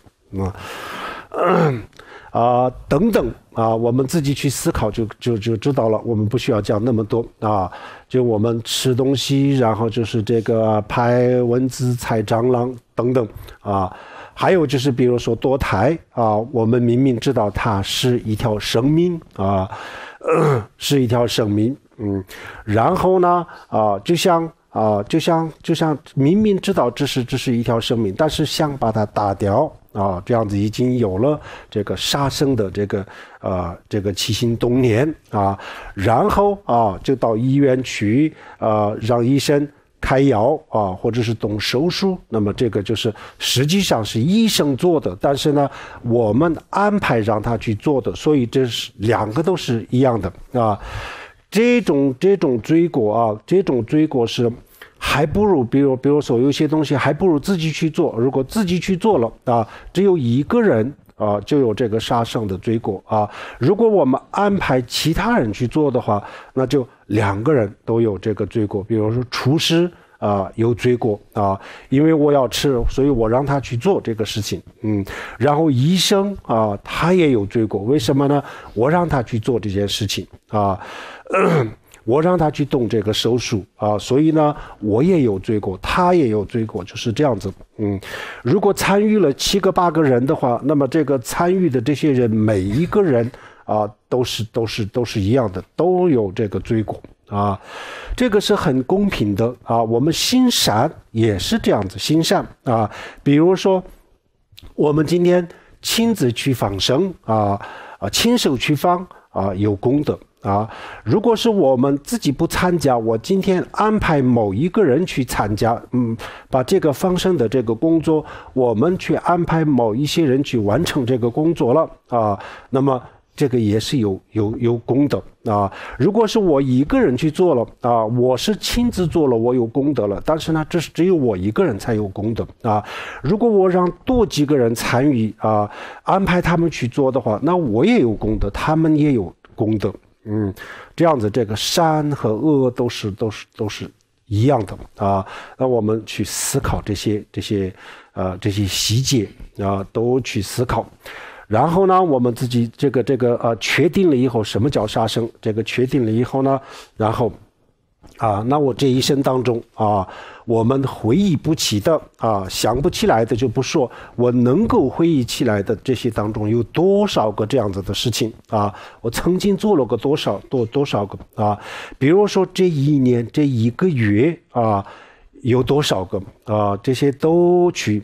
等等我们自己去思考就知道了，我们不需要讲那么多就我们吃东西，然后就是这个拍蚊子、踩蟑螂等等还有就是比如说堕胎我们明明知道它是一条生命是一条生命然后呢就像明明知道这是一条生命，但是想把它打掉这样子已经有了这个杀生的这个起心动念然后就到医院去让医生开药或者是动手术，那么这个就是实际上是医生做的，但是呢我们安排让他去做的，所以这是2个都是一样的这种罪过这种罪过是还不如比如说有些东西还不如自己去做，如果自己去做了只有1个人就有这个杀生的罪过如果我们安排其他人去做的话，那就2个人都有这个罪过。比如说厨师有罪过因为我要吃，所以我让他去做这个事情然后医生他也有罪过，为什么呢？我让他去做这件事情我让他去动这个手术所以呢我也有罪过，他也有罪过，就是这样子如果参与了7个8个人的话，那么这个参与的这些人每一个人都是一样的，都有这个罪过这个是很公平的我们行善也是这样子，行善比如说我们今天亲自去放生亲手去放有功德如果是我们自己不参加，我今天安排某一个人去参加把这个放生的这个工作我们去安排某一些人去完成这个工作了那么这个也是有功德如果是我一个人去做了我是亲自做了，我有功德了，但是呢这是只有我一个人才有功德如果我让多几个人参与安排他们去做的话，那我也有功德，他们也有功德这样子这个善和恶都是一样的那我们去思考这些细节都去思考。然后呢我们自己这个确定了以后什么叫杀生，这个确定了以后呢，然后那我这一生当中我们回忆不起的想不起来的就不说，我能够回忆起来的这些当中有多少个这样子的事情我曾经做了个多少个比如说这一年这1个月有多少个这些都去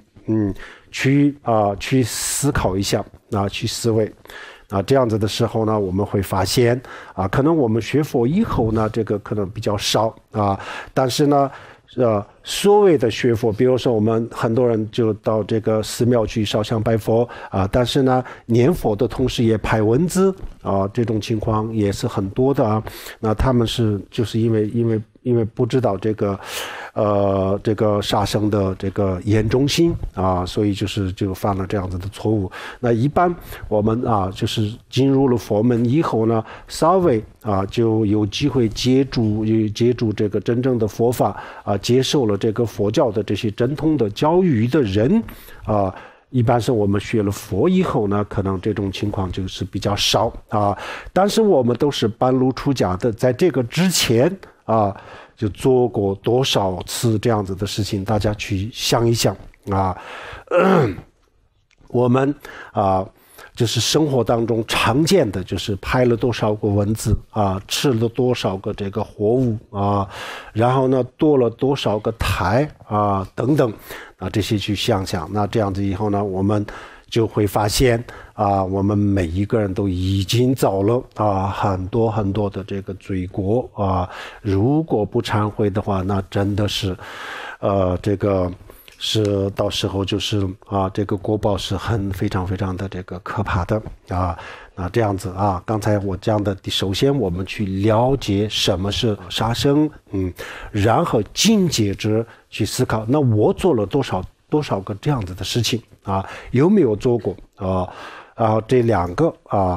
思考一下去思维这样子的时候呢，我们会发现可能我们学佛以后呢，这个可能比较少但是呢所谓的学佛，比如说我们很多人就到这个寺庙去烧香拜佛但是呢念佛的同时也拍蚊子这种情况也是很多的那他们是就是因为不知道这个杀生的这个严重性所以就犯了这样子的错误。那一般我们就是进入了佛门以后呢，稍微就有机会接触这个真正的佛法接受了这个佛教的这些正统的教育的人一般是我们学了佛以后呢，可能这种情况就是比较少但是我们都是半路出家的，在这个之前就做过多少次这样子的事情，大家去想一想我们就是生活当中常见的，就是拍了多少个蚊子吃了多少个这个活物然后呢堕了多少个胎等等这些去想想。那这样子以后呢，我们就会发现我们每一个人都已经造了很多很多的这个罪过如果不忏悔的话，那真的是这个是到时候就是这个果报是非常非常的这个可怕的那这样子刚才我讲的，首先我们去了解什么是杀生，然后紧接着去思考，那我做了多少个这样子的事情有没有做过这两个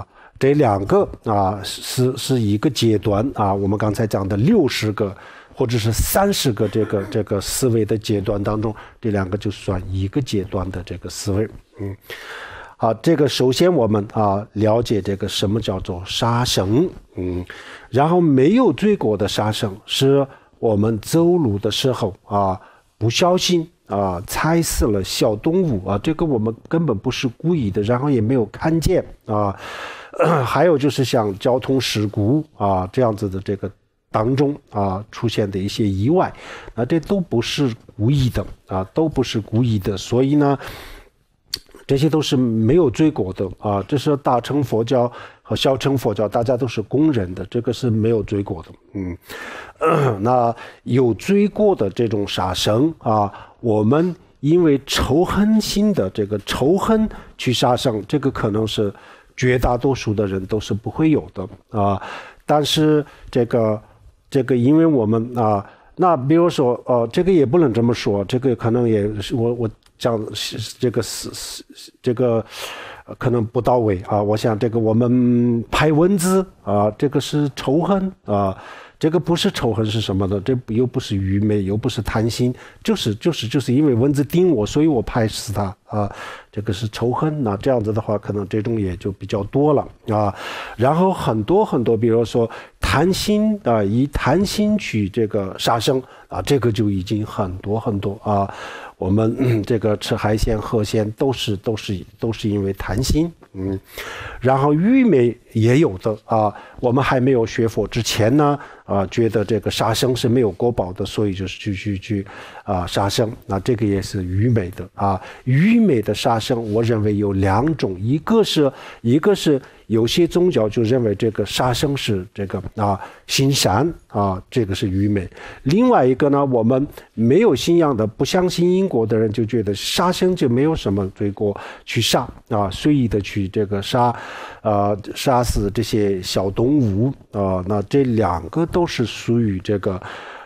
是一个阶段我们刚才讲的60个或者是30个这个思维的阶段当中，这两个就算一个阶段的这个思维。这个首先我们了解这个什么叫做杀生，然后没有罪过的杀生是我们走路的时候不小心踩死了小动物这个我们根本不是故意的，然后也没有看见还有就是像交通事故这样子的这个当中出现的一些意外这都不是故意的都不是故意的，所以呢这些都是没有罪过的这是大乘佛教和小乘佛教大家都是公认的，这个是没有罪过的那有罪过的这种杀生我们因为仇恨心的这个仇恨去杀生，这个可能是绝大多数的人都是不会有的但是这个因为我们那比如说这个也不能这么说，这个可能也是我讲这个可能不到位我想这个我们拍蚊子这个是仇恨这个不是仇恨是什么呢？这又不是愚昧，又不是贪心，就是因为蚊子叮我，所以我拍死它这个是仇恨。那这样子的话，可能这种也就比较多了然后很多很多，比如说贪心以贪心去这个杀生这个就已经很多很多我们这个吃海鲜、河鲜都是因为贪心然后愚昧也有的我们还没有学佛之前呢觉得这个杀生是没有果报的，所以就是去杀生，那这个也是愚昧的愚昧的杀生我认为有2种，一个是有些宗教就认为这个杀生是这个行善这个是愚昧，另外一个呢，我们没有信仰的不相信因果的人就觉得杀生就没有什么罪过，去杀随意的去这个杀死这些小动物那这2个都是属于这个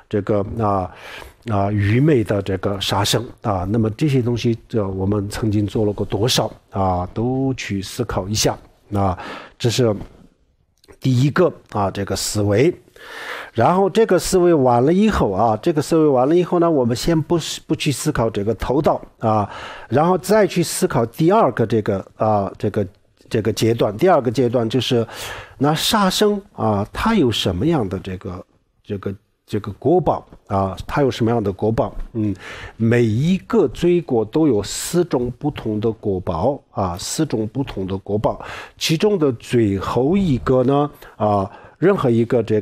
愚昧的这个杀生那么这些东西我们曾经做了过多少都去思考一下这是第一个这个思维。然后这个思维完了以后呢，我们先不去思考这个头道然后再去思考第二个这个阶段。第二个阶段就是那杀生它有什么样的这个果报它有什么样的果报每一个罪过都有4种不同的果报4种不同的果报，其中的最后一个呢任何一个这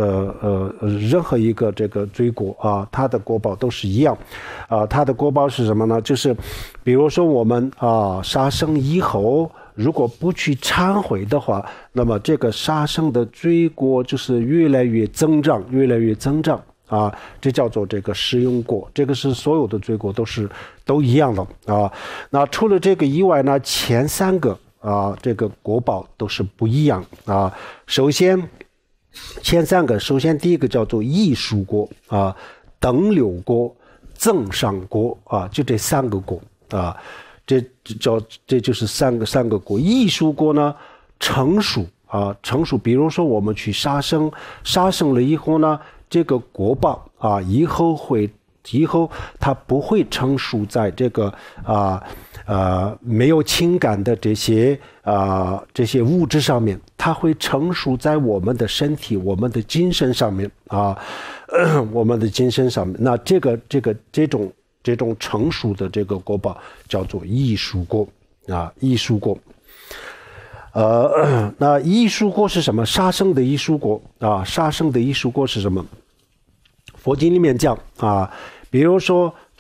个罪过它的果报都是一样它的果报是什么呢？就是比如说我们杀生以后如果不去忏悔的话，那么这个杀生的罪过就是越来越增长这叫做这个食用果，这个是所有的罪过都一样的那除了这个以外呢，前3个这个果报都是不一样首先前3个，首先第一个叫做艺术果等流果、增上果就这3个果这就是三个果。艺术果呢成熟比如说我们去杀生了以后呢，这个果报以后它不会成熟在这个没有情感的这些物质上面，它会成熟在我们的身体、我们的精神上面我们的精神上面。那这种成熟的这个果报叫做艺术果艺术果。那艺术果是什么？杀生的艺术果杀生的艺术果是什么？佛经里面讲比如说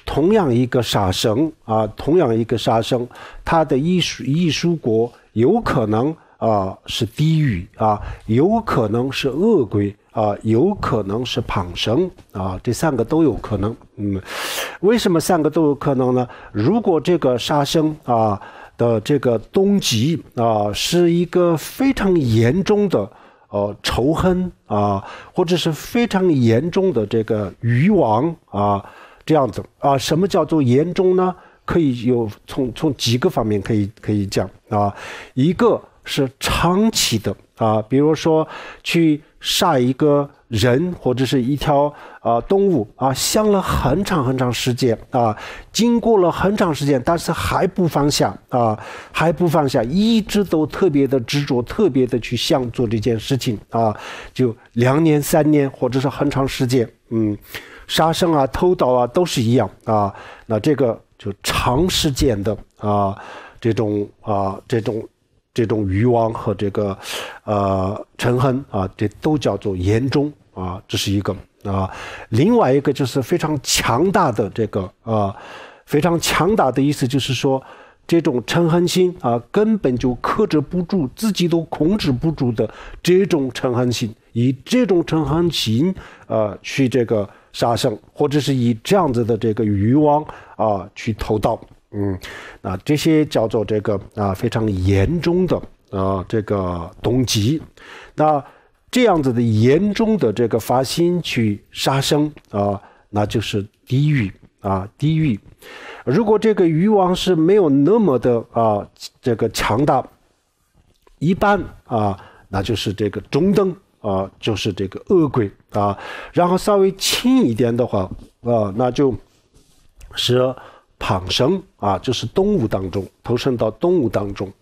同样一个杀生啊，同样一个杀生，它的艺术果有可能是地狱啊，有可能是恶鬼啊，有可能是旁生啊，这3个都有可能。为什么3个都有可能呢？如果这个杀生的这个动机是一个非常严重的仇恨或者是非常严重的这个欲望这样子什么叫做严重呢？可以有从几个方面可以讲一个是长期的比如说去杀一个人或者是一条动物想了很长时间经过了很长时间，但是还不放下一直都特别的执着，特别的去想做这件事情就2年3年或者是很长时间。杀生偷盗都是一样那这个就长时间的这种欲望和这个嗔恨这都叫做严重这是一个另外一个就是非常强大的这个非常强大的意思就是说这种嗔恨心根本就克制不住，自己都控制不住的这种嗔恨心，以这种嗔恨心去这个杀生，或者是以这样子的这个欲望去偷盗。那这些叫做这个非常严重的这个动机。那这样子的严重的这个发心去杀生那就是地狱地狱。如果这个欲望是没有那么的这个强大，一般那就是这个中等就是这个恶鬼然后稍微轻一点的话那就是旁生就是动物当中投生到动物当中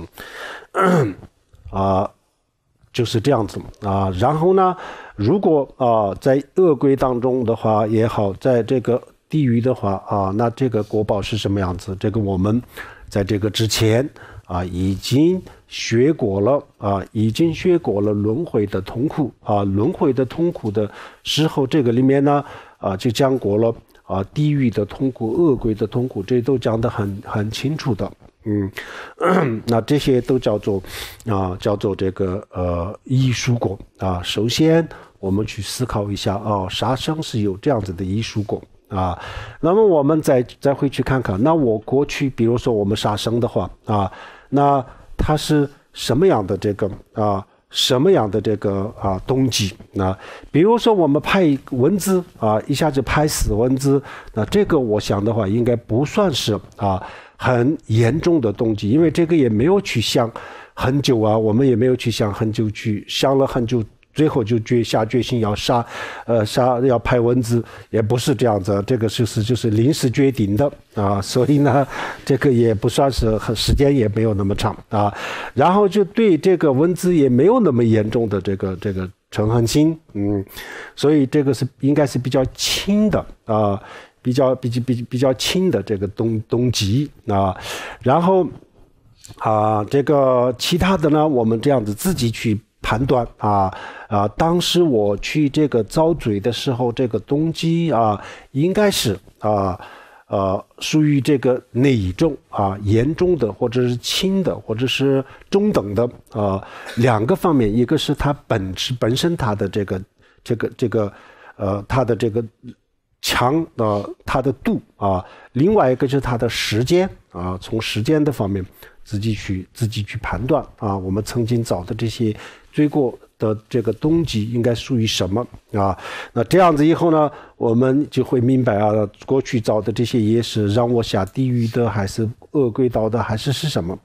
就是这样子然后呢，如果在恶鬼当中的话也好，在这个地狱的话那这个果报是什么样子？这个我们在这个之前已经学过了轮回的痛苦轮回的痛苦的时候，这个里面呢就讲过了地狱的痛苦、恶鬼的痛苦，这都讲得很清楚的。那这些都叫做这个艺术果首先我们去思考一下杀生是有这样子的艺术果那么我们再回去看看，那我过去比如说我们杀生的话那它是什么样的这个动机比如说我们拍蚊子一下就拍死蚊子，那这个我想的话应该不算是很严重的动机，因为这个也没有去想很久我们也没有去想很久，去想了很久，最后就下决心要要拍蚊子，也不是这样子，这个就是临时决定的所以呢这个也不算是时间也没有那么长然后就对这个蚊子也没有那么严重的这个嗔恨心所以这个应该是比较轻的比较轻的这个动机然后这个其他的呢，我们这样子自己去判断当时我去这个遭罪的时候，这个动机应该是属于这个哪一种严重的，或者是轻的，或者是中等的2个方面，一个是它本身它的这个它的这个强它的度另外一个就是它的时间从时间的方面自己去判断我们曾经找的这些罪过的这个动机应该属于什么那这样子以后呢，我们就会明白过去找的这些业是让我下地狱的，还是恶鬼道的，还是什么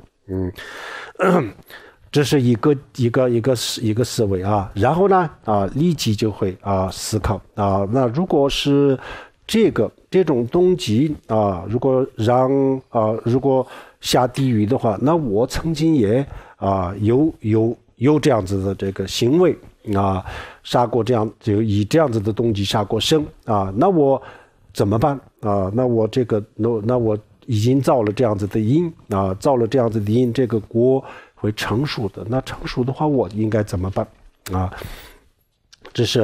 这是一个思维然后呢立即就会思考那如果是这种动机如果下地狱的话，那我曾经也有这样子的这个行为杀过就以这样子的动机杀过生那我怎么办那我那我已经造了这样子的因造了这样子的因，这个果会成熟的，那成熟的话我应该怎么办这是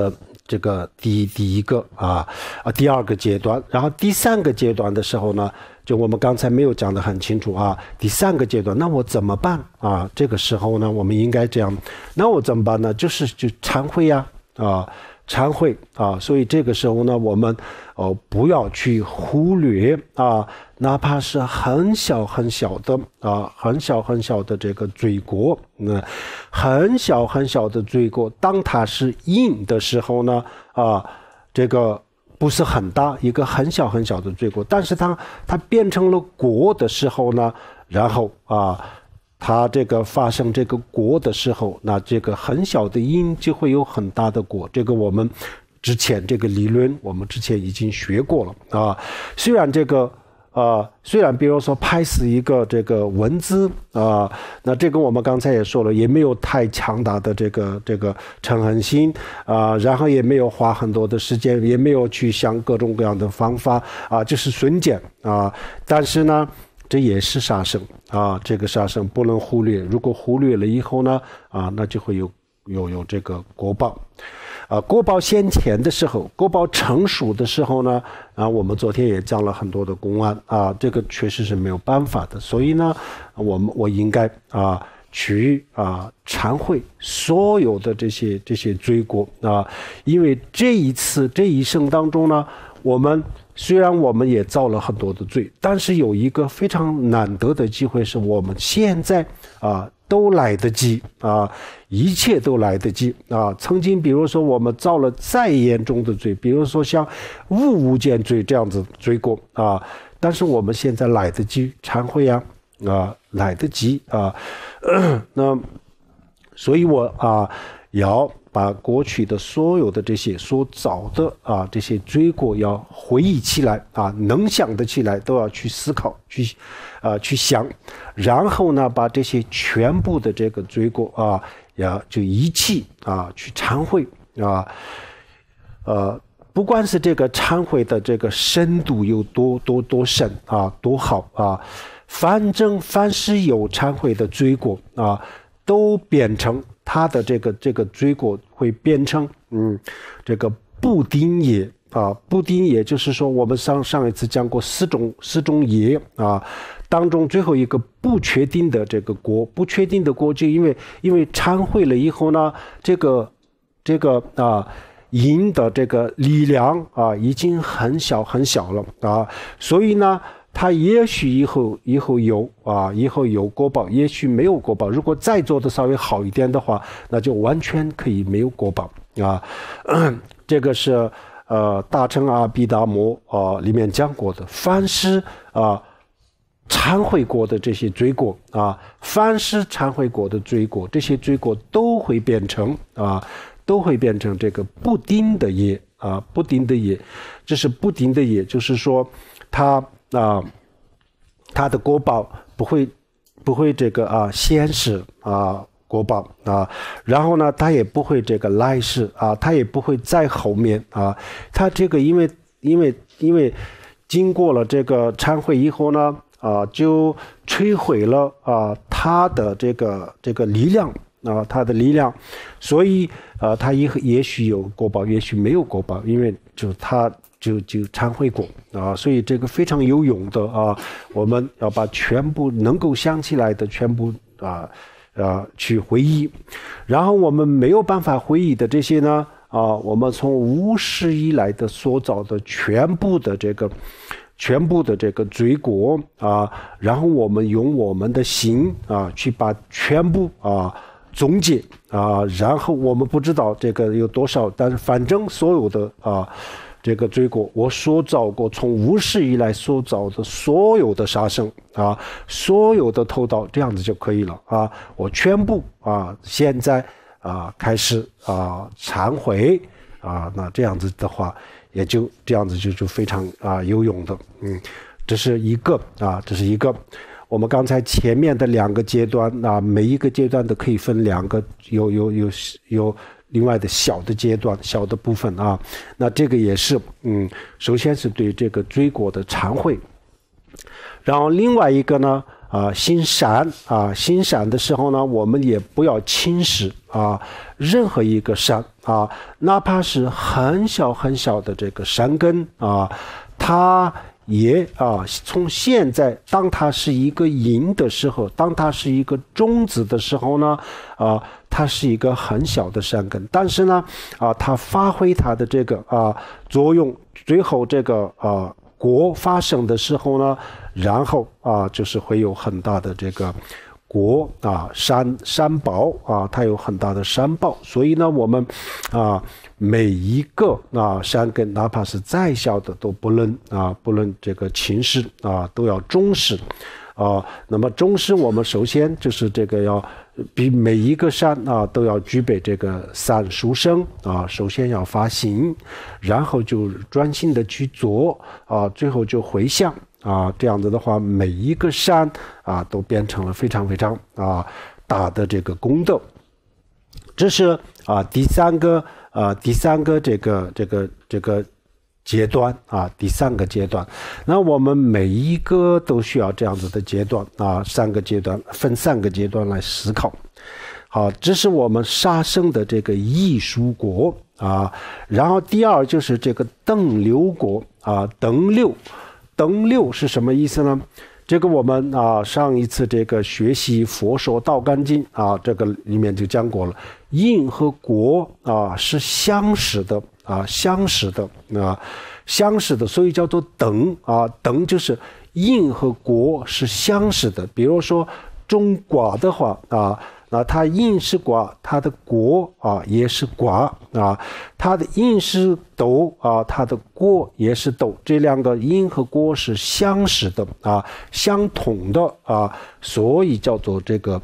这个第二个阶段，然后第三个阶段的时候呢，就我们刚才没有讲得很清楚啊。第三个阶段，那我怎么办啊？这个时候呢，我们应该这样，那我怎么办呢？就忏悔呀，忏悔啊。所以这个时候呢，我们不要去忽略啊，哪怕是很小很小的这个罪过，很小的罪过，当它是因的时候呢，这个不是很大，一个很小的罪过，但是它变成了果的时候呢，然后它这个发生这个果的时候，那这个很小的因就会有很大的果。这个我们之前这个理论我们之前已经学过了啊。虽然比如说拍死一个这个蚊子啊，那这个我们刚才也说了，也没有太强大的这个嗔恨心啊，然后也没有花很多的时间，也没有去想各种各样的方法啊，就是瞬间啊。但是呢，这也是杀生啊，这个杀生不能忽略。如果忽略了以后呢，那就会有这个果报。果报先前的时候，果报成熟的时候呢，我们昨天也讲了很多的公案啊，这个确实是没有办法的。所以呢，我应该去忏悔所有的这些罪过啊，因为这一生当中呢，虽然我们也造了很多的罪，但是有一个非常难得的机会，是我们现在都来得及啊，一切都来得及啊。曾经比如说我们造了再严重的罪，比如说像无间罪这样子罪过啊，但是我们现在来得及忏悔来得及那所以我要把过去的所有的这些所造的这些罪过要回忆起来能想得起来都要去思考去想，然后呢把这些全部的这个罪过就一起去忏悔不管是这个忏悔的这个深度有多深多好凡是有忏悔的罪过都变成它的这个罪过会变成这个不定业不定业就是说我们上一次讲过四种业当中最后一个不确定的这个果，不确定的果就因为忏悔了以后呢，这个因的这个力量已经很小了所以呢他也许以后有果报，也许没有果报。如果再做的稍微好一点的话，那就完全可以没有果报这个是大乘阿毗达摩里面讲过的，凡是忏悔过的这些罪过凡是忏悔过的罪过，这些罪过都会变成这个不定的业不定的业。这是不定的业，就是说它的果报不会这个现世果报然后呢它也不会这个来世它也不会在后面它这个因为经过了这个忏悔以后呢就摧毁了它的这个力量它的力量，所以它也许有果报，也许没有果报，因为它就忏悔过所以这个非常有用的我们要把全部能够想起来的全部去回忆，然后我们没有办法回忆的这些呢我们从无始以来的所造的全部的这个罪过然后我们用我们的心去把全部总结然后我们不知道这个有多少，但是反正所有的这个罪过我所造过从无始以来所造的所有的杀生所有的偷盗，这样子就可以了我全部现在开始忏悔那这样子的话也就这样子就非常有用的这是一个我们刚才前面的两个阶段每一个阶段都可以分两个有另外的小的阶段小的部分那这个也是首先是对这个罪过的忏悔，然后另外一个呢行善的时候呢，我们也不要轻视任何一个善啊，哪怕是很小很小的这个山根啊，它也从现在当它是一个因的时候，当它是一个种子的时候呢，它是一个很小的山根，但是呢，它发挥它的这个作用，最后这个果发生的时候呢，然后就是会有很大的这个果山宝它有很大的山宝，所以呢，我们每一个山根，哪怕是再小的，都不能这个轻视都要重视那么重视，我们首先就是这个要比每一个山都要具备这个三殊胜首先要发心，然后就专心的去做最后就回向这样子的话，每一个山都变成了非常非常大的这个功德。这是第三个这个阶段第三个阶段。那我们每一个都需要这样子的阶段三个阶段，分三个阶段来思考。好，这是我们杀生的这个艺术果然后第二就是这个等流果等流是什么意思呢？这个我们上一次这个学习佛说道干经这个里面就讲过了，因和果是相识的相识的，所以叫做等等就是因和果是相识的。比如说种瓜的话那它因是瓜，它的果也是瓜它的因是豆它的果也是豆，这两个因和果是相识的相同的所以叫做这个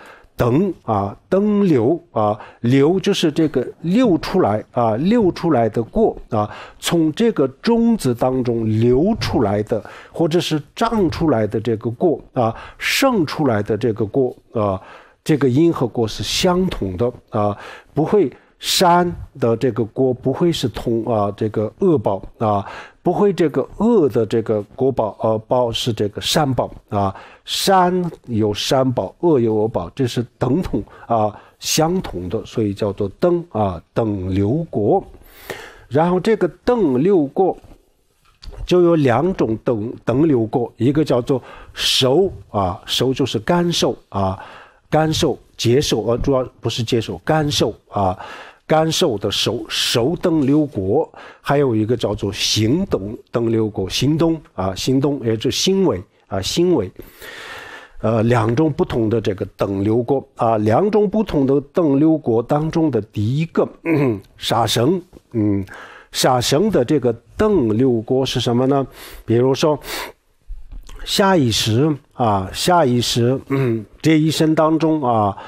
等流流就是这个流出来的果从这个种子当中流出来的，或者是长出来的这个果生出来的这个果这个因和果是相同的不会善的这个果不会是这个恶报不会这个恶的这个果报报是这个善报善有善报，恶有恶报，这是等同相同的，所以叫做等流果。然后这个等流果就有两种等流果，一个叫做受受就是感受感受接受主要不是接受感受感受的受等流果，还有一个叫做行动等流果，行动也就是行为行为两种不同的这个等流果两种不同的等流果当中的第一个杀生杀生的这个等流果是什么呢？比如说下意识这一生当中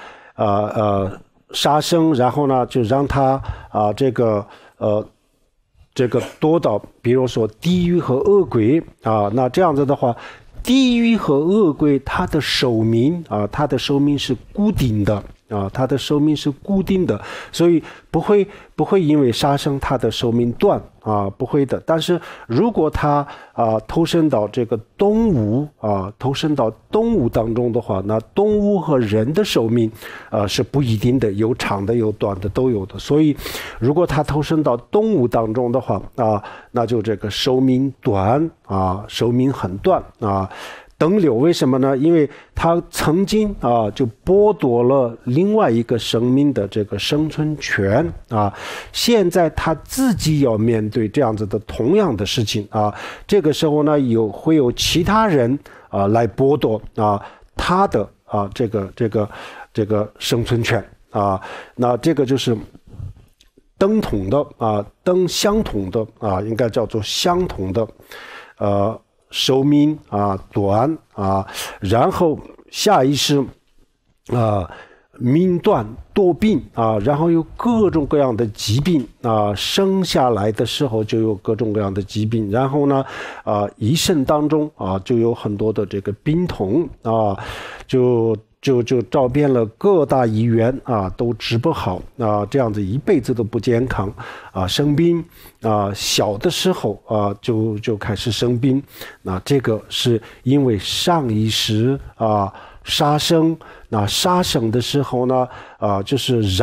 杀生，然后呢就让他这个多到比如说地狱和恶鬼那这样子的话，地狱和恶鬼它的寿命是固定的它的寿命是固定的，所以不会因为杀生它的寿命短不会的。但是如果它投身到这个动物投身到动物当中的话，那动物和人的寿命是不一定的，有长的有短的都有的。所以如果它投身到动物当中的话那就这个寿命短寿命很短等流为什么呢？因为他曾经就剥夺了另外一个生命的这个生存权现在他自己要面对这样子的同样的事情这个时候呢会有其他人来剥夺他的这个生存权那这个就是等同的相同的应该叫做相同的寿命短然后下意识命断多病然后有各种各样的疾病生下来的时候就有各种各样的疾病，然后呢一生当中就有很多的这个病痛就找遍了各大医院都治不好这样子一辈子都不健康生病小的时候就开始生病，那这个是因为上一世杀生，那杀生的时候呢就是让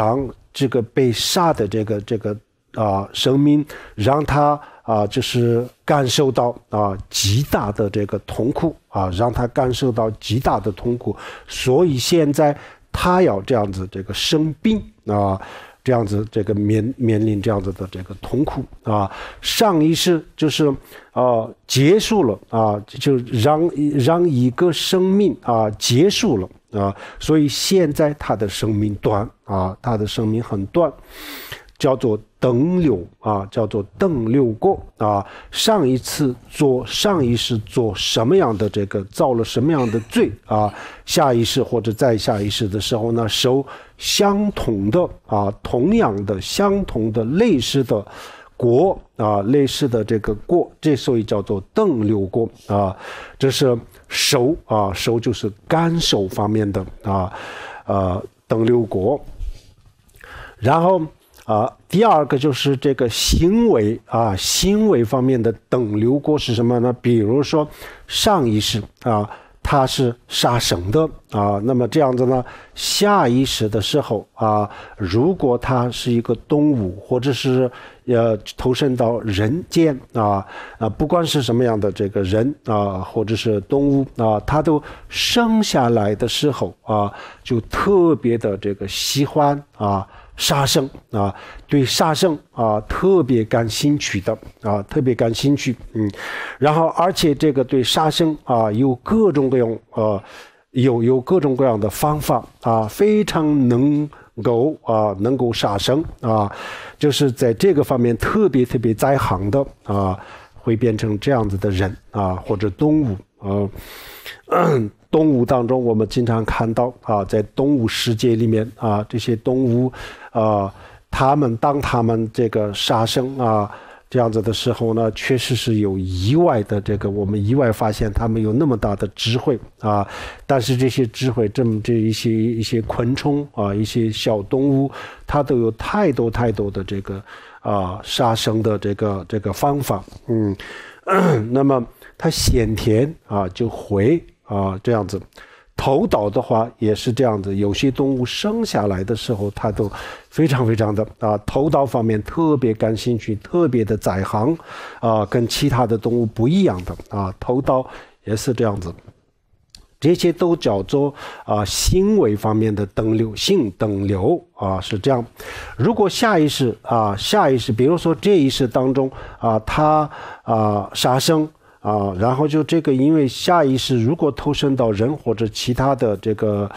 这个被杀的生命，让他就是感受到极大的这个痛苦让他感受到极大的痛苦，所以现在他要这样子这个生病这样子这个面临这样子的这个痛苦上一世就是结束了就让一个生命结束了所以现在他的生命短他的生命很短，叫做等流叫做等流过上一世做什么样的造了什么样的罪下一世或者再下一世的时候呢，受相同的同样的相同的类似的果类似的这个果，这所以叫做等流果这是受受就是感受方面的等流果。然后第二个就是这个行为行为方面的等流果是什么呢？比如说上一世它是杀生的那么这样子呢，下一世的时候如果它是一个动物，或者是投身到人间不管是什么样的这个人或者是动物它都生下来的时候就特别的这个喜欢杀生对杀生特别感兴趣的特别感兴趣然后而且这个对杀生有各种各样有各种各样的方法非常能够杀生就是在这个方面特别在行的会变成这样子的人或者动物动物当中我们经常看到在动物世界里面这些动物当他们这个杀生这样子的时候呢，确实是有意外的我们意外发现他们有那么大的智慧但是这些智慧这一些昆虫一些小动物，它都有太多的这个杀生的这个方法那么它先天就会这样子。头岛的话也是这样子，有些动物生下来的时候它都非常的头岛方面特别感兴趣，特别的在行跟其他的动物不一样的头岛也是这样子。这些都叫做行为方面的等流，性等流是这样。如果下一世比如说这一世当中他杀生然后就这个因为下一世如果投身到人或者其他的这个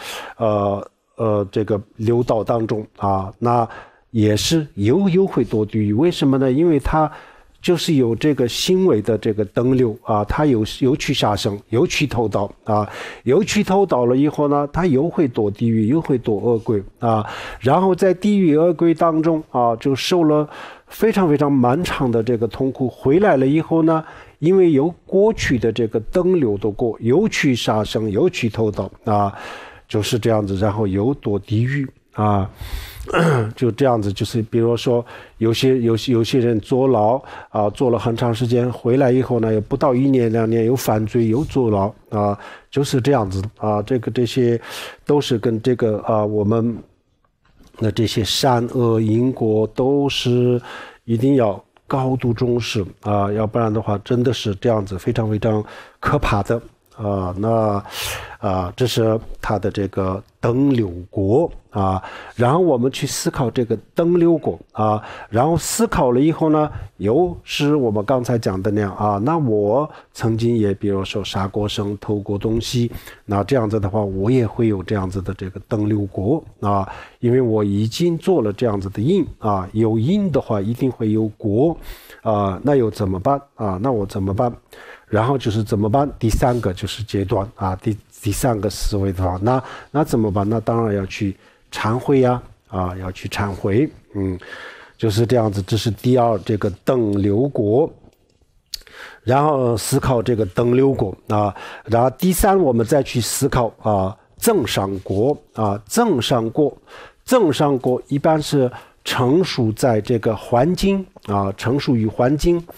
流道当中那也是又会堕地狱。为什么呢？因为他就是有这个行为的这个等流他有去杀生，有去偷盗有去偷盗了以后呢，他又会堕地狱，又会堕恶鬼然后在地狱恶鬼当中就受了非常漫长的这个痛苦，回来了以后呢，因为有过去的这个等流的过，有去杀生，有去偷盗就是这样子，然后又堕地狱就这样子。就是比如说有些人坐牢坐了很长时间，回来以后呢，有不到1年2年又犯罪又坐牢就是这样子这些都是跟这个我们的这些善恶因果都是一定要高度重视要不然的话真的是这样子非常可怕的那这是它的这个等流果然后我们去思考这个等流果然后思考了以后呢，又是我们刚才讲的那样那我曾经也比如说杀过生，偷过东西，那这样子的话我也会有这样子的这个等流果因为我已经做了这样子的因有因的话一定会有果那又怎么办那我怎么办？然后就是怎么办？第三个就是阶段第三个思维的话，那怎么办？那当然要去忏悔要去忏悔就是这样子。这是第二这个等流果，然后思考这个等流果然后第三我们再去思考增上果增上果一般是成熟在这个环境成熟于环境，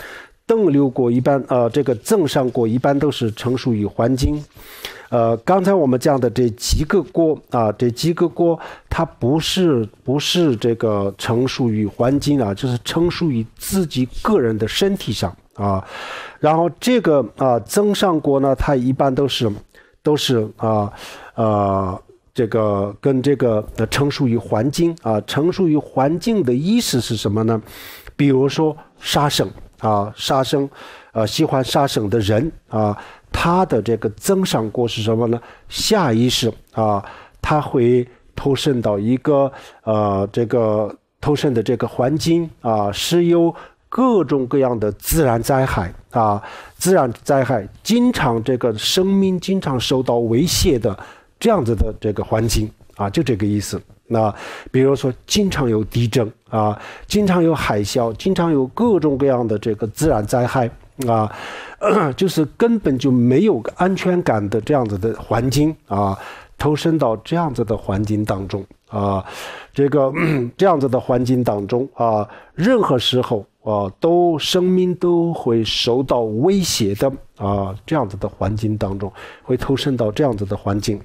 等流果一般这个增上果一般都是成熟于环境。刚才我们讲的这几个果这几个果它不是这个成熟于环境就是成熟于自己个人的身体上然后这个增上果呢，它一般都是这个跟这个成熟于环境成熟于环境的意思是什么呢？比如说杀生杀生喜欢杀生的人他的这个增上果是什么呢？下意识他会投身到一个这个投身的这个环境是由各种各样的自然灾害自然灾害经常这个生命经常受到威胁的这样子的这个环境就这个意思。那比如说经常有地震经常有海啸，经常有各种各样的这个自然灾害就是根本就没有安全感的这样子的环境投身到这样子的环境当中这样子的环境当中任何时候生命都会受到威胁的这样子的环境当中，会投身到这样子的环境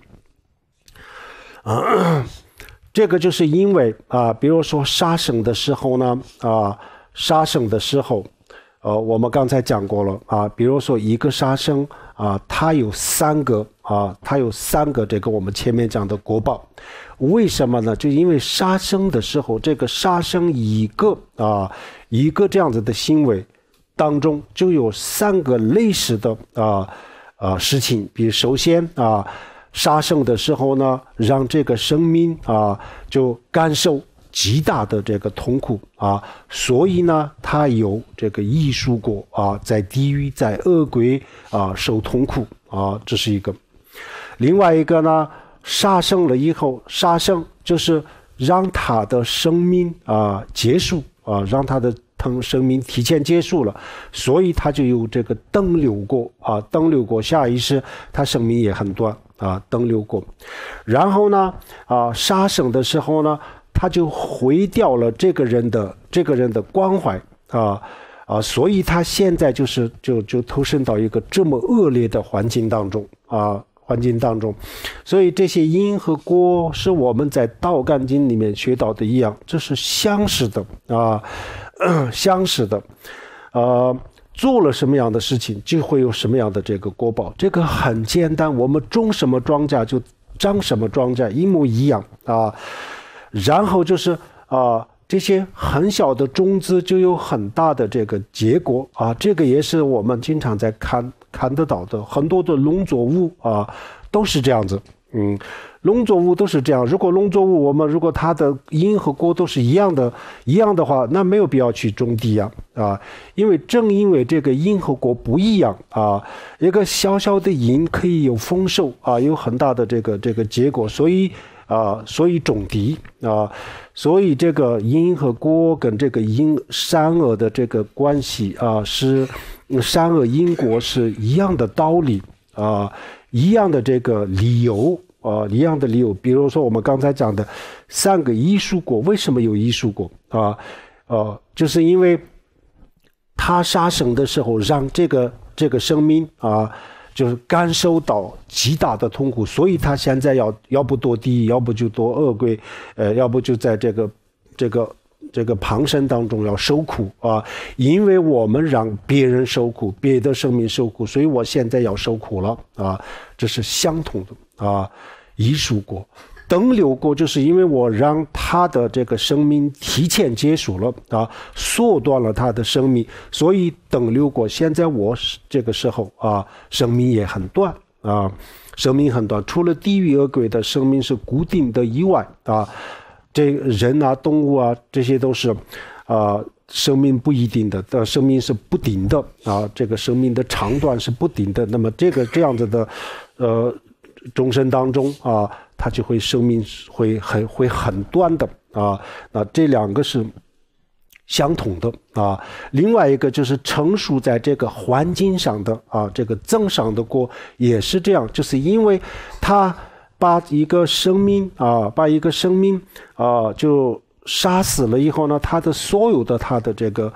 这个就是因为比如说杀生的时候呢杀生的时候我们刚才讲过了比如说一个杀生它有三个这个我们前面讲的果报。为什么呢？就因为杀生的时候，这个杀生一个这样子的行为当中就有三个类似的事情。比如首先杀生的时候呢，让这个生命就感受极大的这个痛苦所以呢他有这个艺术果在地狱在恶鬼受痛苦这是一个。另外一个呢，杀生了以后，杀生就是让他的生命结束让他的生命提前结束了，所以他就有这个等流果等流果下意识他生命也很短等流果。然后呢杀生的时候呢，他就毁掉了这个人的关怀所以他现在就投身到一个这么恶劣的环境当中所以这些因和果是我们在道干经里面学到的一样，这是相似的相似的做了什么样的事情就会有什么样的这个果报，这个很简单，我们种什么庄稼就长什么庄稼，一模一样然后就是这些很小的种子就有很大的这个结果这个也是我们经常在看得到的，很多的农作物都是这样子农作物都是这样。如果农作物如果它的因和果都是一样的话，那没有必要去种地因为正因为这个因和果不一样一个小小的因可以有丰收有很大的这个结果，所以种地所以这个因和果跟这个善恶的这个关系是善恶因果是一样的道理一样的这个理由一样的理由。比如说我们刚才讲的三个艺术果，为什么有艺术果就是因为他杀生的时候让这个生命就是感受到极大的痛苦，所以他现在要不堕地狱，要不就堕恶鬼要不就在这个旁生当中要受苦因为我们让别人受苦，别的生命受苦，所以我现在要受苦了这是相同的艺术果。等流果就是因为我让他的这个生命提前结束了缩短了他的生命，所以等流果现在我这个时候生命也很短生命很短，除了地狱恶鬼的生命是固定的以外这人动物这些都是生命不一定的生命是不定的这个生命的长短是不定的。那么这样子的众生当中它就会生命会很短的那这两个是相同的另外一个就是成熟在这个环境上的这个增上的果也是这样，就是因为它把一个生命就杀死了以后呢，它的所有的它的这个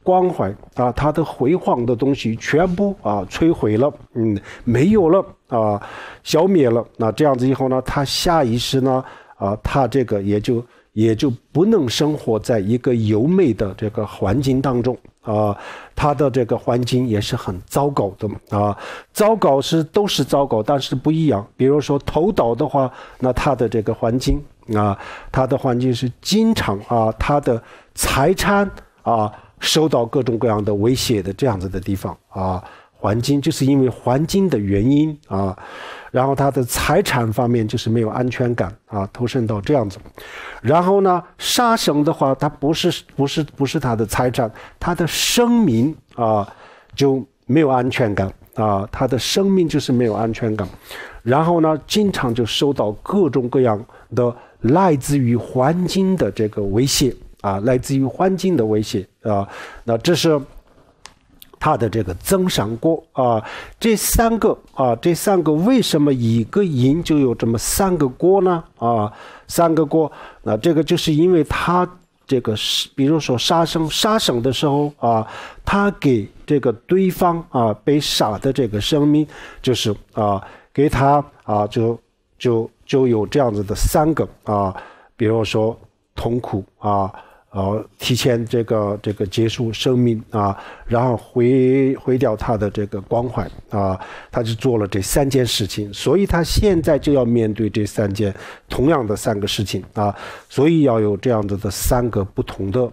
关怀啊，他的辉煌的东西全部摧毁了，没有了消灭了。那这样子以后呢，他下意识呢他这个也就不能生活在一个优美的这个环境当中他的这个环境也是很糟糕的糟糕都是糟糕，但是不一样。比如说偷盗的话，那他的这个环境他的环境是经常他的财产受到各种各样的威胁的这样子的地方环境就是因为环境的原因然后他的财产方面就是没有安全感投身到这样子。然后呢，杀生的话，他不是他的财产，他的生命就没有安全感他的生命就是没有安全感。然后呢，经常就受到各种各样的来自于环境的这个威胁来自于环境的威胁那这是他的这个增上果这三个为什么一个因就有这么三个果呢三个果，那这个就是因为他这个比如说杀生的时候他给这个对方被杀的这个生命就是给他就有这样子的三个比如说痛苦提前这个结束生命然后毁掉他的这个关怀他就做了这三件事情，所以他现在就要面对这三件同样的三个事情所以要有这样子的三个不同的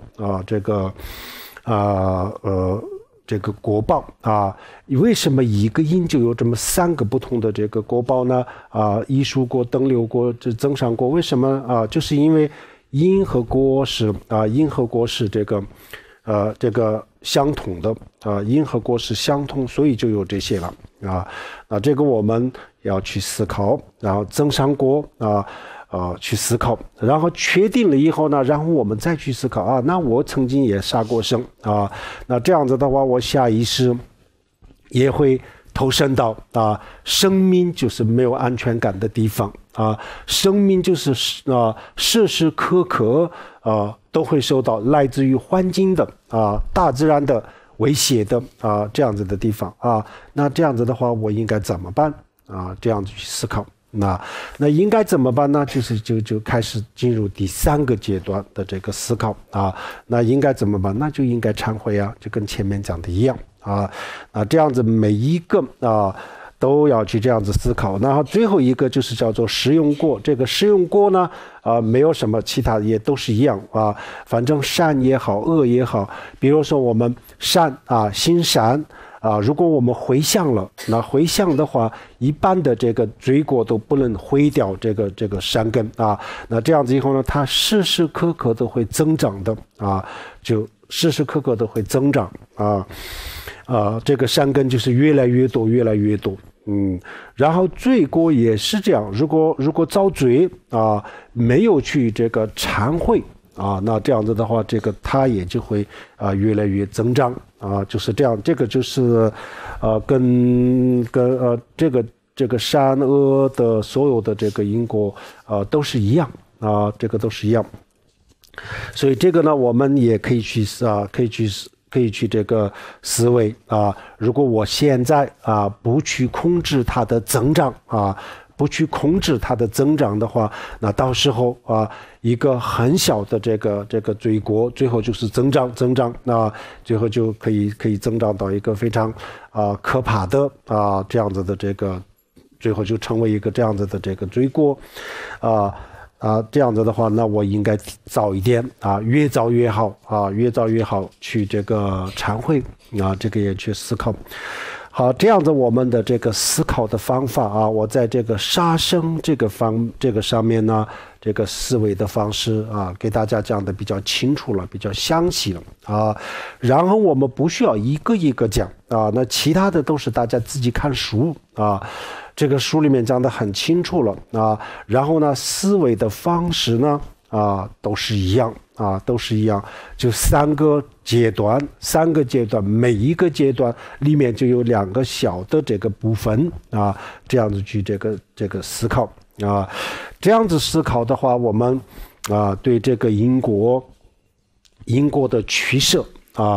这个果报为什么一个因就有这么三个不同的这个果报呢艺术果、等流果、这增上果？为什么就是因为因和果是这个相同的因和果是相同，所以就有这些了这个我们要去思考，然后增上果去思考，然后确定了以后呢，然后我们再去思考那我曾经也杀过生那这样子的话，我下意识也会投身到生命就是没有安全感的地方生命就是时时刻刻都会受到来自于环境的大自然的威胁的这样子的地方那这样子的话，我应该怎么办这样子去思考。那应该怎么办呢？就开始进入第三个阶段的这个思考那应该怎么办？那就应该忏悔就跟前面讲的一样这样子每一个都要去这样子思考。然后最后一个就是叫做实用果，这个实用果呢没有什么其他的，也都是一样反正善也好，恶也好，比如说我们善心善如果我们回向了，那回向的话，一般的这个罪过都不能毁掉这个善根那这样子以后呢，它时时刻刻都会增长的就时时刻刻都会增长这个善根就是越来越多，越来越多然后罪过也是这样，如果遭罪没有去这个忏悔那这样子的话，这个它也就会越来越增长就是这样。这个就是跟这个善恶的所有的这个因果都是一样这个都是一样。所以这个呢，我们也可以去这个思维如果我现在不去控制它的增长不去控制它的增长的话，那到时候一个很小的这个罪过，最后就是增长，那最后就可以增长到一个非常可怕的这样子的这个，最后就成为一个这样子的这个罪过这样子的话，那我应该早一点越早越好越早越好去这个忏悔这个也去思考。好，这样子我们的这个思考的方法我在这个杀生这个上面呢，这个思维的方式给大家讲的比较清楚了，比较详细了然后我们不需要一个一个讲那其他的都是大家自己看书这个书里面讲的很清楚了然后呢，思维的方式呢都是一样都是一样，就三个阶段，每一个阶段里面就有两个小的这个部分这样子去这个思考这样子思考的话，我们对这个因果的取舍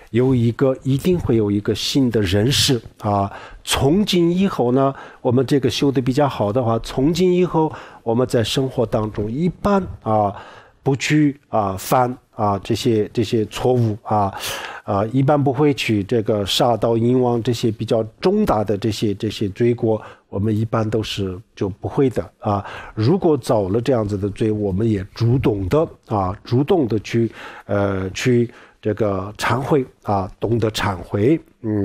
一定会有一个新的认识啊。从今以后呢，我们这个修得比较好的话，从今以后我们在生活当中一般不去犯这些错误一般不会去这个杀盗淫妄这些比较重大的这些罪过，我们一般都是就不会的如果造了这样子的罪，我们也主动的去这个忏悔懂得忏悔，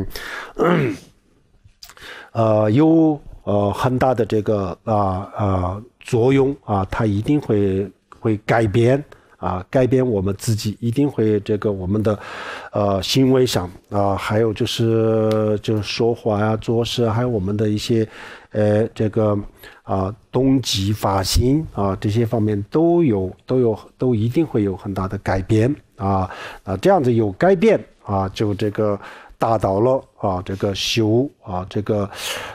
有很大的这个作用它一定会改变我们自己，一定会这个我们的行为上还有就是说话做事，还有我们的一些这个动机发心这些方面都一定会有很大的改变这样子有改变就这个达到了这个修这个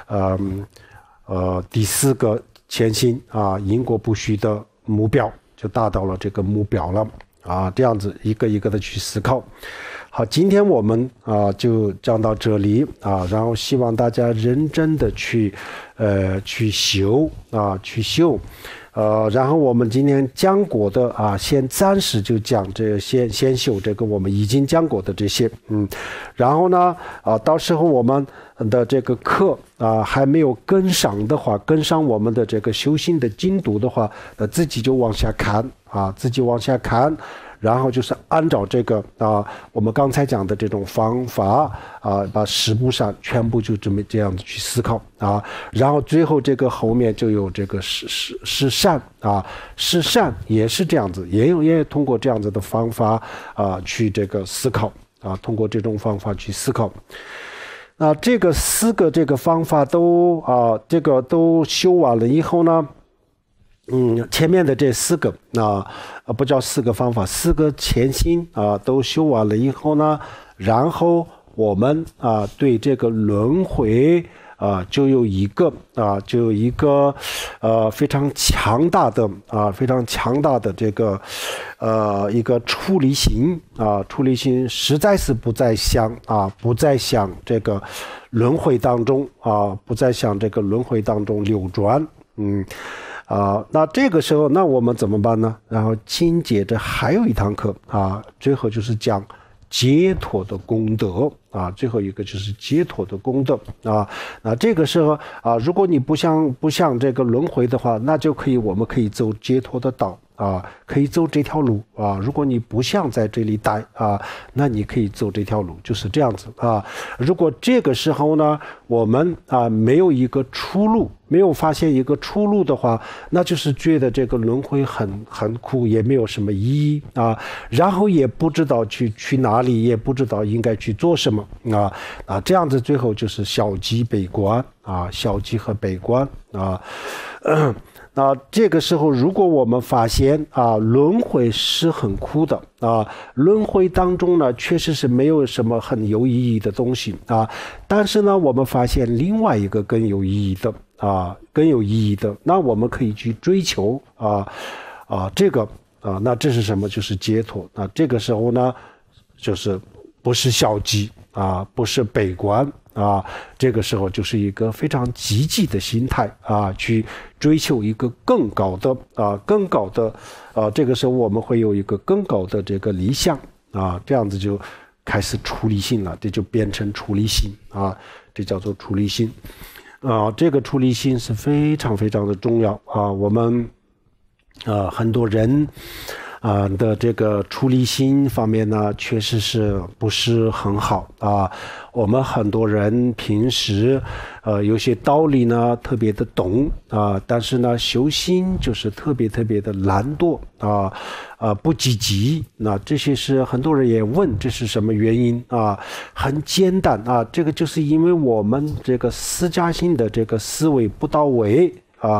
第4个前行因果不虚的目标，就达到了这个目标了这样子一个一个的去思考。好，今天我们就讲到这里然后希望大家认真的去修然后我们今天讲过的先暂时就讲先修这个我们已经讲过的这些然后呢到时候我们的这个课还没有跟上的话，跟上我们的这个修行的进度的话自己就往下看然后就是按照这个我们刚才讲的这种方法把实部上全部就这样子去思考然后最后这个后面就有这个十善十善也是这样子，也通过这样子的方法去这个思考通过这种方法去思考。这个4个这个方法都这个都修完了以后呢前面的这4个不叫4个方法，4个前行都修完了以后呢，然后我们对这个轮回就有一个非常强大的这个一个出离心实在是不再想这个轮回当中不再想这个轮回当中流转那这个时候那我们怎么办呢？然后紧接着还有一堂课最后就是讲解脱的功德最后一个就是解脱的功德那这个时候如果你不想这个轮回的话，那就我们可以走解脱的道可以走这条路如果你不想在这里待那你可以走这条路，就是这样子如果这个时候呢我们没有一个出路，没有发现一个出路的话，那就是觉得这个轮回很苦，也没有什么意义然后也不知道去哪里，也不知道应该去做什么这样子最后就是消极悲观消极和悲观那这个时候如果我们发现轮回是很苦的轮回当中呢确实是没有什么很有意义的东西但是呢我们发现另外一个更有意义的那我们可以去追求这个那这是什么？就是解脱。那这个时候呢就是不是消极不是悲观这个时候就是一个非常积极的心态去追求一个更高的这个时候我们会有一个更高的这个理想这样子就开始出离心了，这就变成出离心这叫做出离心这个出离心是非常非常的重要我们很多人的这个出离心方面呢确实是不是很好我们很多人平时有些道理呢特别的懂但是呢修心就是特别的懒惰不积极，那这些是很多人也问这是什么原因很简单这个就是因为我们这个私家性的这个思维不到位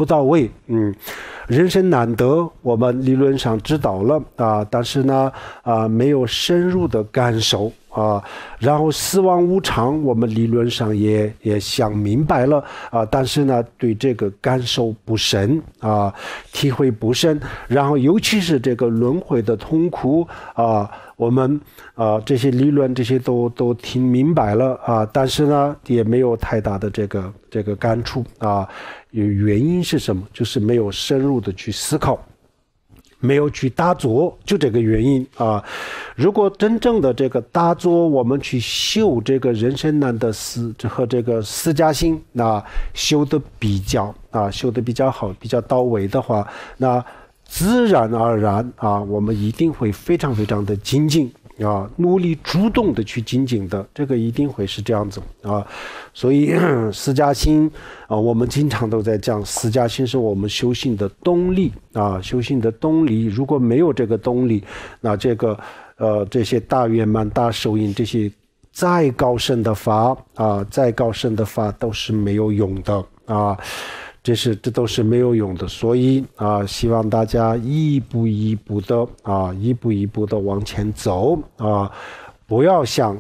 不到位。人生难得，我们理论上知道了但是呢没有深入的感受然后死亡无常，我们理论上也想明白了但是呢对这个感受不深体会不深，然后尤其是这个轮回的痛苦我们这些理论这些都听明白了但是呢也没有太大的这个感触原因是什么？就是没有深入的去思考，没有去打坐，就这个原因如果真正的这个打坐，我们去修这个人生难得和这个四加心修的比较好，比较到位的话，那自然而然我们一定会非常非常的精进努力主动的去精进的，这个一定会是这样子所以四加心我们经常都在讲，四加心是我们修行的动力修行的动力。如果没有这个动力，那这些大圆满、大手印，这些再高深的法都是没有用的这都是没有用的。所以希望大家一步一步的往前走不要想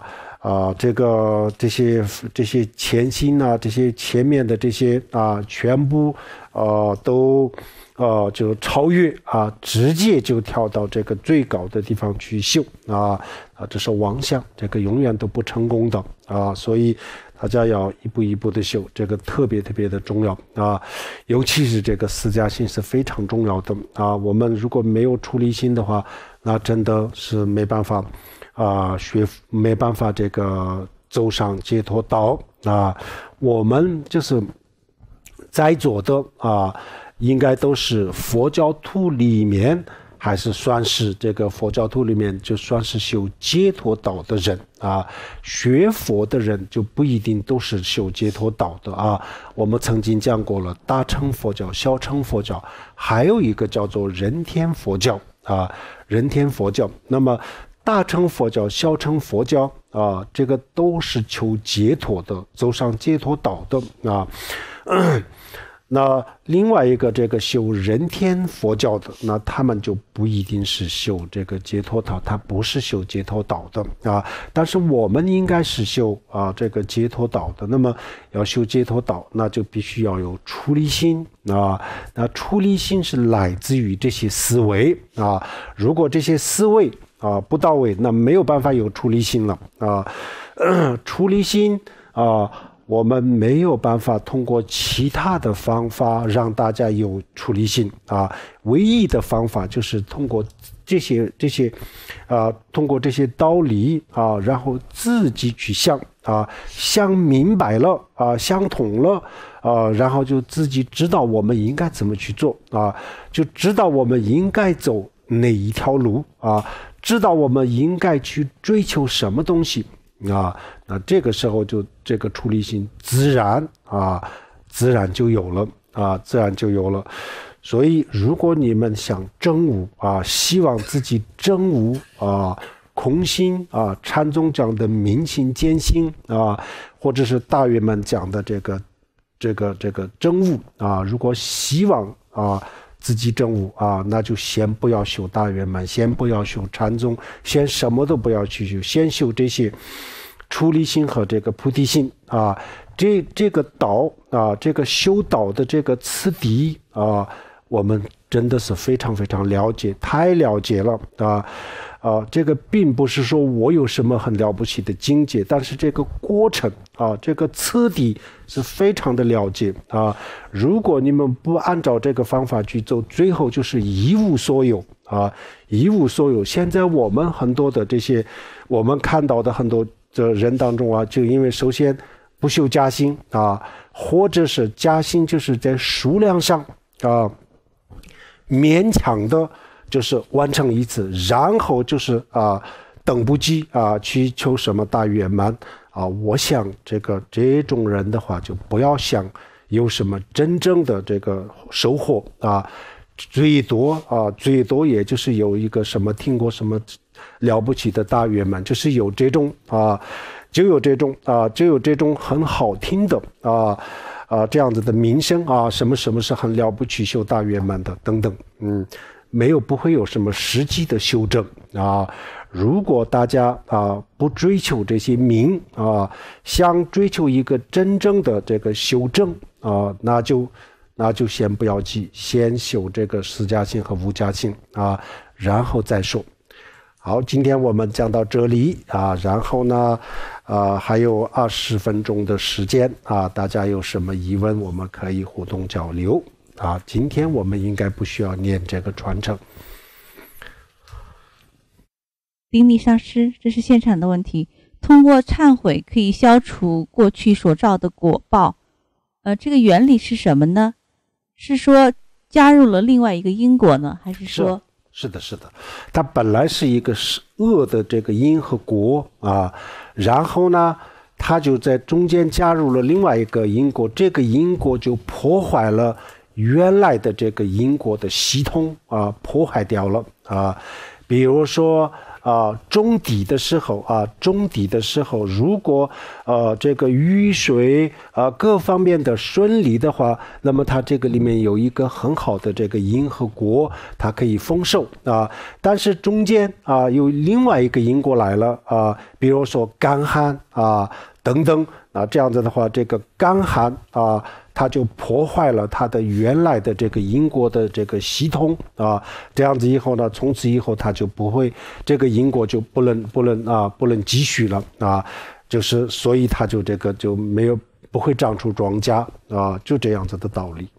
这些前心这些前面的这些全部都就超越直接就跳到这个最高的地方去修这是妄想，这个永远都不成功的所以大家要一步一步的修，这个特别特别的重要尤其是这个四加心是非常重要的我们如果没有出离心的话，那真的是没办法没办法这个走上解脱道我们就是在座的应该都是佛教徒里面，还是算是这个佛教徒里面就算是修解脱道的人学佛的人就不一定都是修解脱道的我们曾经讲过了，大乘佛教、小乘佛教，还有一个叫做人天佛教人天佛教。那么大乘佛教、小乘佛教这个都是求解脱的，走上解脱道的那另外一个这个修人天佛教的，那他们就不一定是修这个解脱道，他不是修解脱道的但是我们应该是修这个解脱道的。那么要修解脱道，那就必须要有出离心那出离心是来自于这些思维如果这些思维不到位，那没有办法有出离心了出离心我们没有办法通过其他的方法让大家有出离心唯一的方法就是通过这些通过这些道理然后自己去想明白了想通了然后就自己知道我们应该怎么去做就知道我们应该走哪一条路知道我们应该去追求什么东西那这个时候就这个出离心自然就有了所以如果你们想证悟希望自己证悟空心禅宗讲的明心见性或者是大圆满讲的这个证悟如果希望自己证悟那就先不要修大圆满，先不要修禅宗，先什么都不要去修，先修这些出离心和这个菩提心这个道这个修道的这个次第我们真的是非常非常了解，太了解了这个并不是说我有什么很了不起的境界，但是这个过程这个次第是非常的了解如果你们不按照这个方法去走，最后就是一无所有一无所有。现在我们很多的这些我们看到的很多的人当中就因为首先不修加心或者是加心就是在数量上勉强的就是完成一次，然后就是等不及去求什么大圆满我想这种人的话就不要想有什么真正的这个收获最多也就是有一个什么听过什么了不起的大圆满，就是有这种就有这种很好听的这样子的名声啊，什么是很了不起、修大圆满的等等，不会有什么实际的修正啊。如果大家不追求这些名啊，想追求一个真正的这个修正啊，那就先不要急，先修这个四加性和无加性啊，然后再说。好，今天我们讲到这里啊，然后呢，还有20分钟的时间啊，大家有什么疑问，我们可以互动交流啊。今天我们应该不需要念这个传承。 顶礼上师，这是现场的问题。通过忏悔可以消除过去所造的果报，这个原理是什么呢？是说加入了另外一个因果呢，还是说？ 是的，它本来是一个恶的这个因和果啊，然后呢，它就在中间加入了另外一个因果，这个因果就破坏了原来的这个因果的系统啊，破坏掉了啊。比如说种地的时候，如果这个雨水各方面的顺利的话，那么它这个里面有一个很好的这个因和果，它可以丰收啊。但是中间有另外一个因果来了比如说干旱等等这样子的话，这个干旱它就破坏了它的原来的这个因果的这个系统这样子以后呢，从此以后它就不会，这个因果就不能继续了就是所以它就这个就不会长出庄稼就这样子的道理。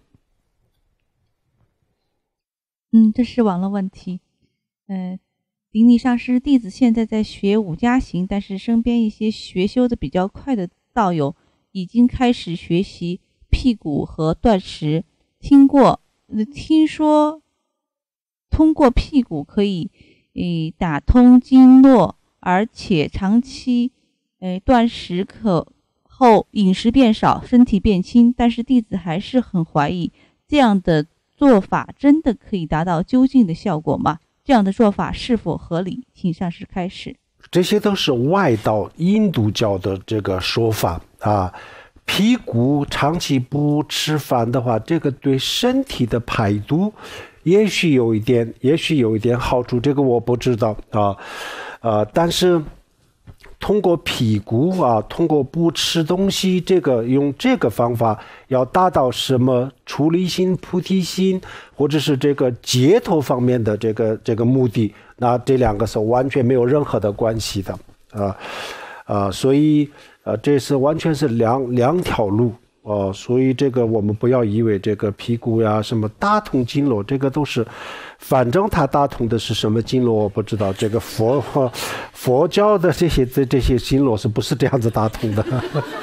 这是网络问题。顶礼上师，弟子现在在学五加行，但是身边一些学修的比较快的道友已经开始学习辟谷和断食，听说通过辟谷可以打通经络，而且长期断食后饮食变少，身体变轻，但是弟子还是很怀疑这样的做法真的可以达到究竟的效果吗？这样的做法是否合理？请上师开始。 这些都是外道印度教的这个说法辟谷长期不吃饭的话，这个对身体的排毒也许有一点好处，这个我不知道但是通过辟谷通过不吃东西，用这个方法要达到什么出离心、菩提心，或者是这个解脱方面的这个目的，那这两个是完全没有任何的关系的所以这是完全是两条路所以这个我们不要以为这个辟谷呀什么打通经络，这个都是，反正他打通的是什么经络我不知道，这个佛教的这些经络是不是这样子打通的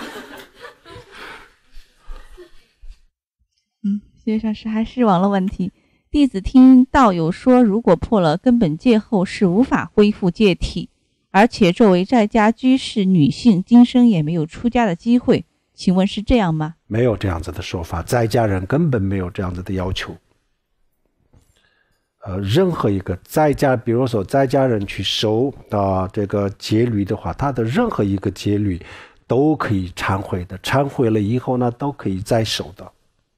谢谢上师，还是网络问题。弟子听道友说，如果破了根本戒后是无法恢复戒体，而且作为在家居士女性，今生也没有出家的机会，请问是这样吗？ 没有这样子的说法，在家人根本没有这样子的要求。任何一个在家，比如说在家人去守这个戒律的话，他的任何一个戒律都可以忏悔的，忏悔了以后呢，都可以再守的。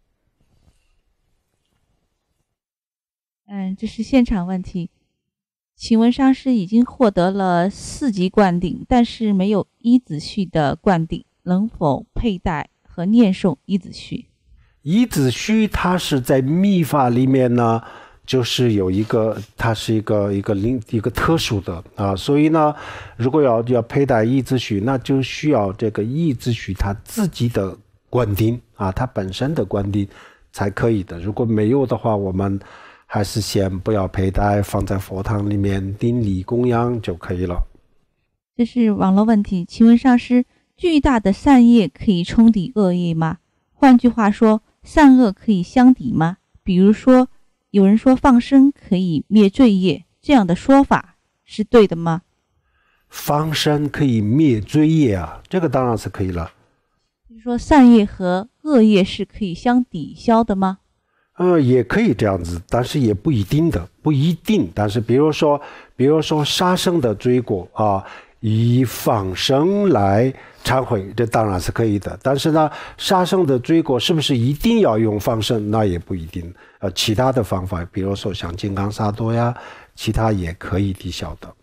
这是现场问题。请问上师已经获得了4级灌顶，但是没有一子序的灌顶，能否佩戴和念诵一子序？ 一子序它是在密法里面呢，就是有一个，它是一个特殊的所以呢，如果要佩戴一子序，那就需要这个一子序它自己的灌顶它本身的灌顶才可以的。如果没有的话，我们还是先不要佩戴，放在佛堂里面顶礼供养就可以了。 这是网络问题，请问上师，巨大的善业可以冲抵恶业吗？换句话说，善恶可以相抵吗？比如说，有人说放生可以灭罪业，这样的说法是对的吗？ 放生可以灭罪业这个当然是可以了。 就是说，善业和恶业是可以相抵消的吗？ 也可以这样子，但是也不一定的，不一定。但是比如说杀生的罪过以放生来忏悔，这当然是可以的。但是呢，杀生的罪过是不是一定要用放生？那也不一定。其他的方法，比如说像金刚萨埵呀，其他也可以抵消的。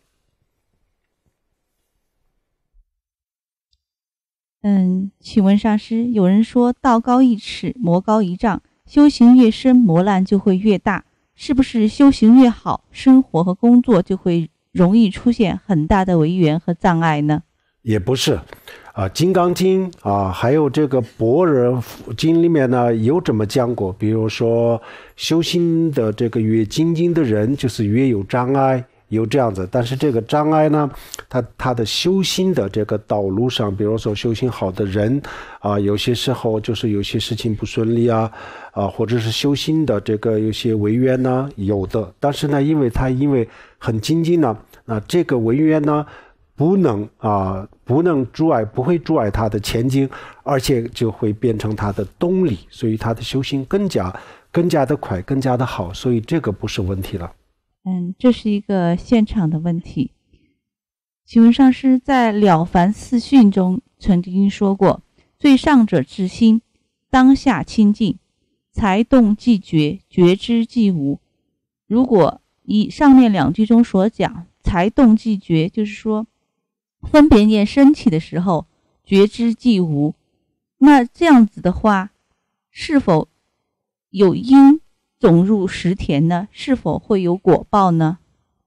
请问上师，有人说道高一尺，魔高一丈，修行越深，磨难就会越大，是不是修行越好，生活和工作就会容易出现很大的违缘和障碍呢？也不是，金刚经还有这个般若经里面呢有这么讲过，比如说修行的这个越精进的人，就是越有障碍，有这样子。但是这个障碍呢，他的修行的这个道路上，比如说修行好的人有些时候就是有些事情不顺利或者是修行的这个有些违缘呢，有的。但是呢，因为很精进呢，那这个违缘呢不能不会阻碍他的前进，而且就会变成他的动力，所以他的修行更加的快，更加的好，所以这个不是问题了。这是一个现场的问题。请问上师在《了凡四训》中曾经说过，最上者至心，当下清净，才动即觉，觉知即无。如果以上面两句中所讲，才动即觉，就是说分别念升起的时候，觉知即无。那这样子的话，是否有因种入实田呢？是否会有果报呢？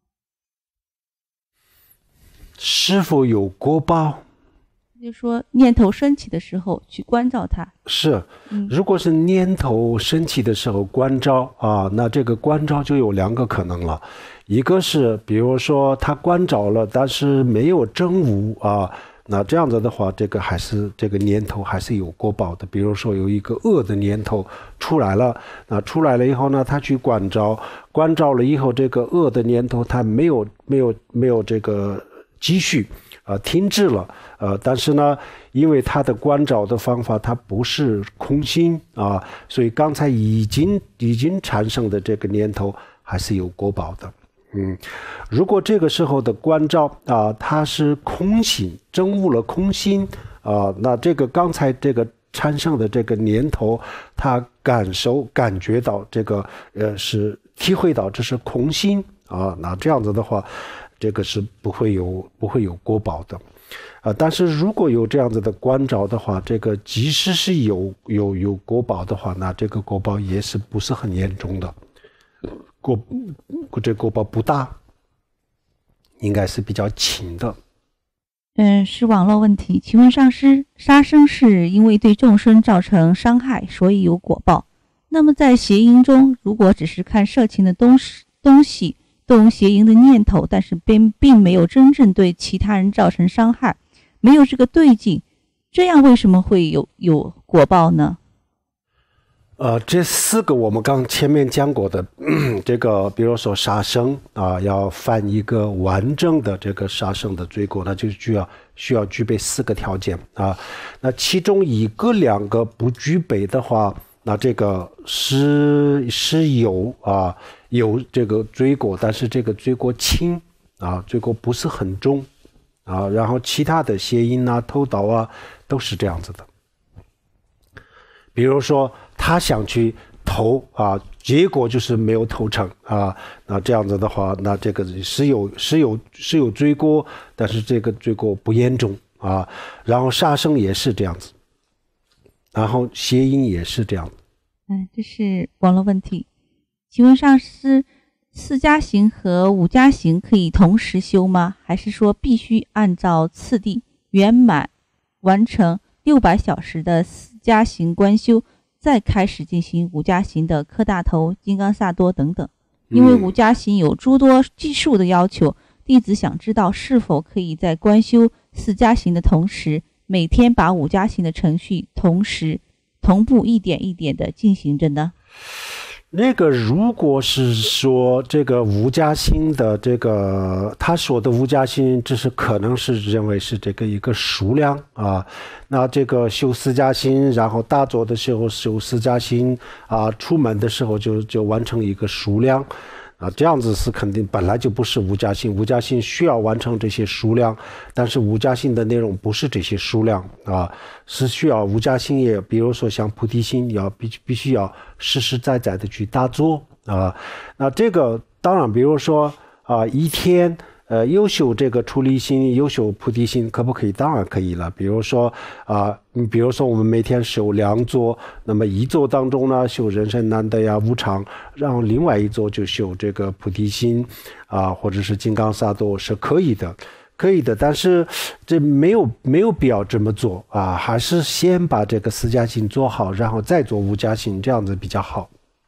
是否有果报？就是说念头升起的时候去关照它。是，如果是念头升起的时候关照那这个关照就有两个可能了。一个是比如说他关照了，但是没有证悟那这样子的话，这个念头还是有果报的。比如说有一个恶的念头出来了，那出来了以后呢，他去关照了以后，这个恶的念头他没有这个继续停滞了但是呢，因为他的关照的方法它不是空心所以刚才已经产生的这个念头还是有果报的。如果这个时候的关照它是空心，证悟了空心那这个刚才这个产生的这个念头，他感觉到这个是体会到这是空心那这样子的话，这个是不会有果报的但是如果有这样子的关照的话，这个即使是有果报的话，那这个果报也是不是很严重的，这果报不大，应该是比较轻的。是网络问题，请问上师，杀生是因为对众生造成伤害，所以有果报。那么在邪淫中，如果只是看色情的东西，动邪淫的念头，但是并没有真正对其他人造成伤害，没有这个对境，这样为什么会有果报呢？这四个我们刚前面讲过的这个比如说杀生要犯一个完整的这个杀生的罪过，那就需要具备四个条件那其中一个两个不具备的话，那这个是有这个罪过，但是这个罪过轻罪过不是很重然后其他的邪淫偷盗都是这样子的。比如说他想去偷结果就是没有偷成那这样子的话，那这个是有罪过，但是这个罪过不严重然后杀生也是这样子，然后邪淫也是这样子。这是网络问题。请问上师，四加行和五加行可以同时修吗？还是说必须按照次第圆满完成600小时的四加行观修，再开始进行五加行的磕大头、金刚萨埵等等？因为五加行有诸多技术的要求，弟子想知道是否可以在观修四加行的同时，每天把五加行的程序同步一点一点的进行着呢？那个如果是说这个无加行的这个他说的无加行，只是可能是认为是这个一个数量那这个修四加行，然后打坐的时候修四加行出门的时候就完成一个数量这样子是肯定本来就不是无家性，无家性需要完成这些数量，但是无家性的内容不是这些数量是需要无家性也，比如说像菩提心必须要实实在在的去打坐那这个当然，比如说一天优秀这个出离心、优秀菩提心可不可以？当然可以了。比如说我们每天修2座，那么一座当中呢修人生难得呀、无常，然后另外一座就修这个菩提心或者是金刚萨埵是可以的。但是这没有必要这么做还是先把这个4家心做好，然后再做5家心，这样子比较好。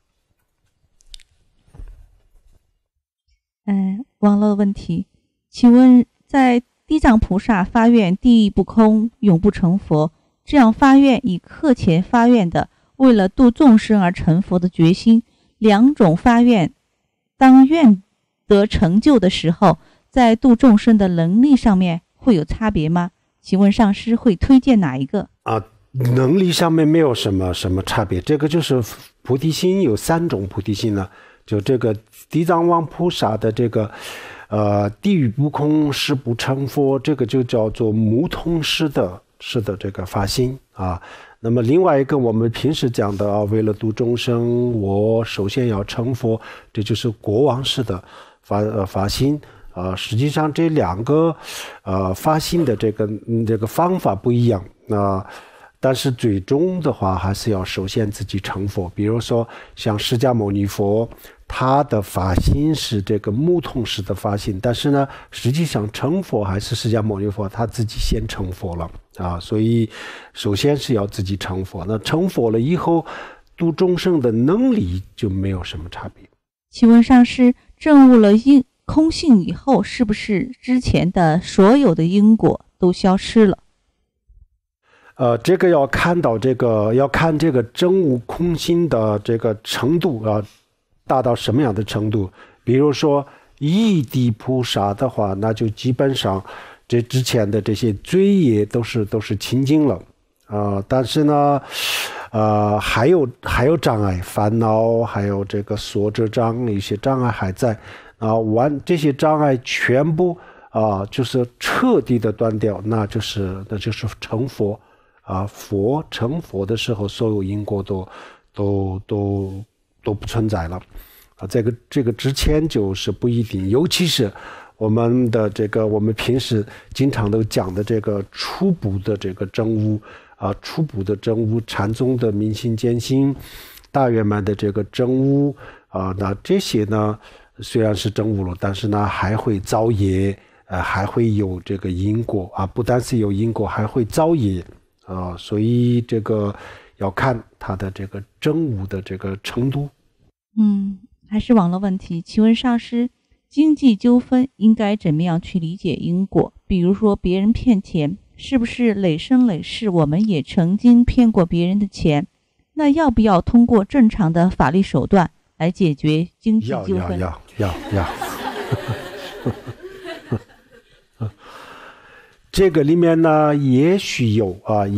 网络问题，请问在地藏菩萨发愿地狱不空，永不成佛，这样发愿以课前发愿的，为了度众生而成佛的决心，两种发愿当愿得成就的时候，在度众生的能力上面会有差别吗？请问上师会推荐哪一个？ 能力上面没有什么差别，这个就是菩提心有3种菩提心呢，就这个地藏王菩萨的这个地狱不空誓不成佛，这个就叫做母通式的这个发心那么另外一个我们平时讲的为了度众生，我首先要成佛，这就是国王式的发心实际上这2个发心的这个方法不一样但是最终的话还是要首先自己成佛。比如说像释迦牟尼佛，他的发心是这个母通式的发心，但是呢实际上成佛还是释迦牟尼佛他自己先成佛了所以首先是要自己成佛，那成佛了以后度众生的能力就没有什么差别。 请问上师，证悟了空性以后，是不是之前的所有的因果都消失了？ 这个要看这个证悟空性的这个程度达到什么样的程度。比如说一地菩萨的话，那就基本上这之前的这些罪业都是清净了但是呢还有障碍，烦恼，还有这个所知障，一些障碍还在这些障碍全部就是彻底的断掉，那就是成佛成佛的时候，所有因果都不存在了这个之前就是不一定，尤其是我们平时经常都讲的这个初步的这个证悟禅宗的明心见性，大圆满的这个证悟那这些呢虽然是证悟了，但是呢还会造业还会有这个因果不单是有因果，还会造业所以这个要看它的这个证悟的这个程度。 还是网络问题，请问上师，经济纠纷应该怎么样去理解因果？比如说别人骗钱，是不是累生累世我们也曾经骗过别人的钱？那要不要通过正常的法律手段来解决经济纠纷？ 要这个里面呢也许有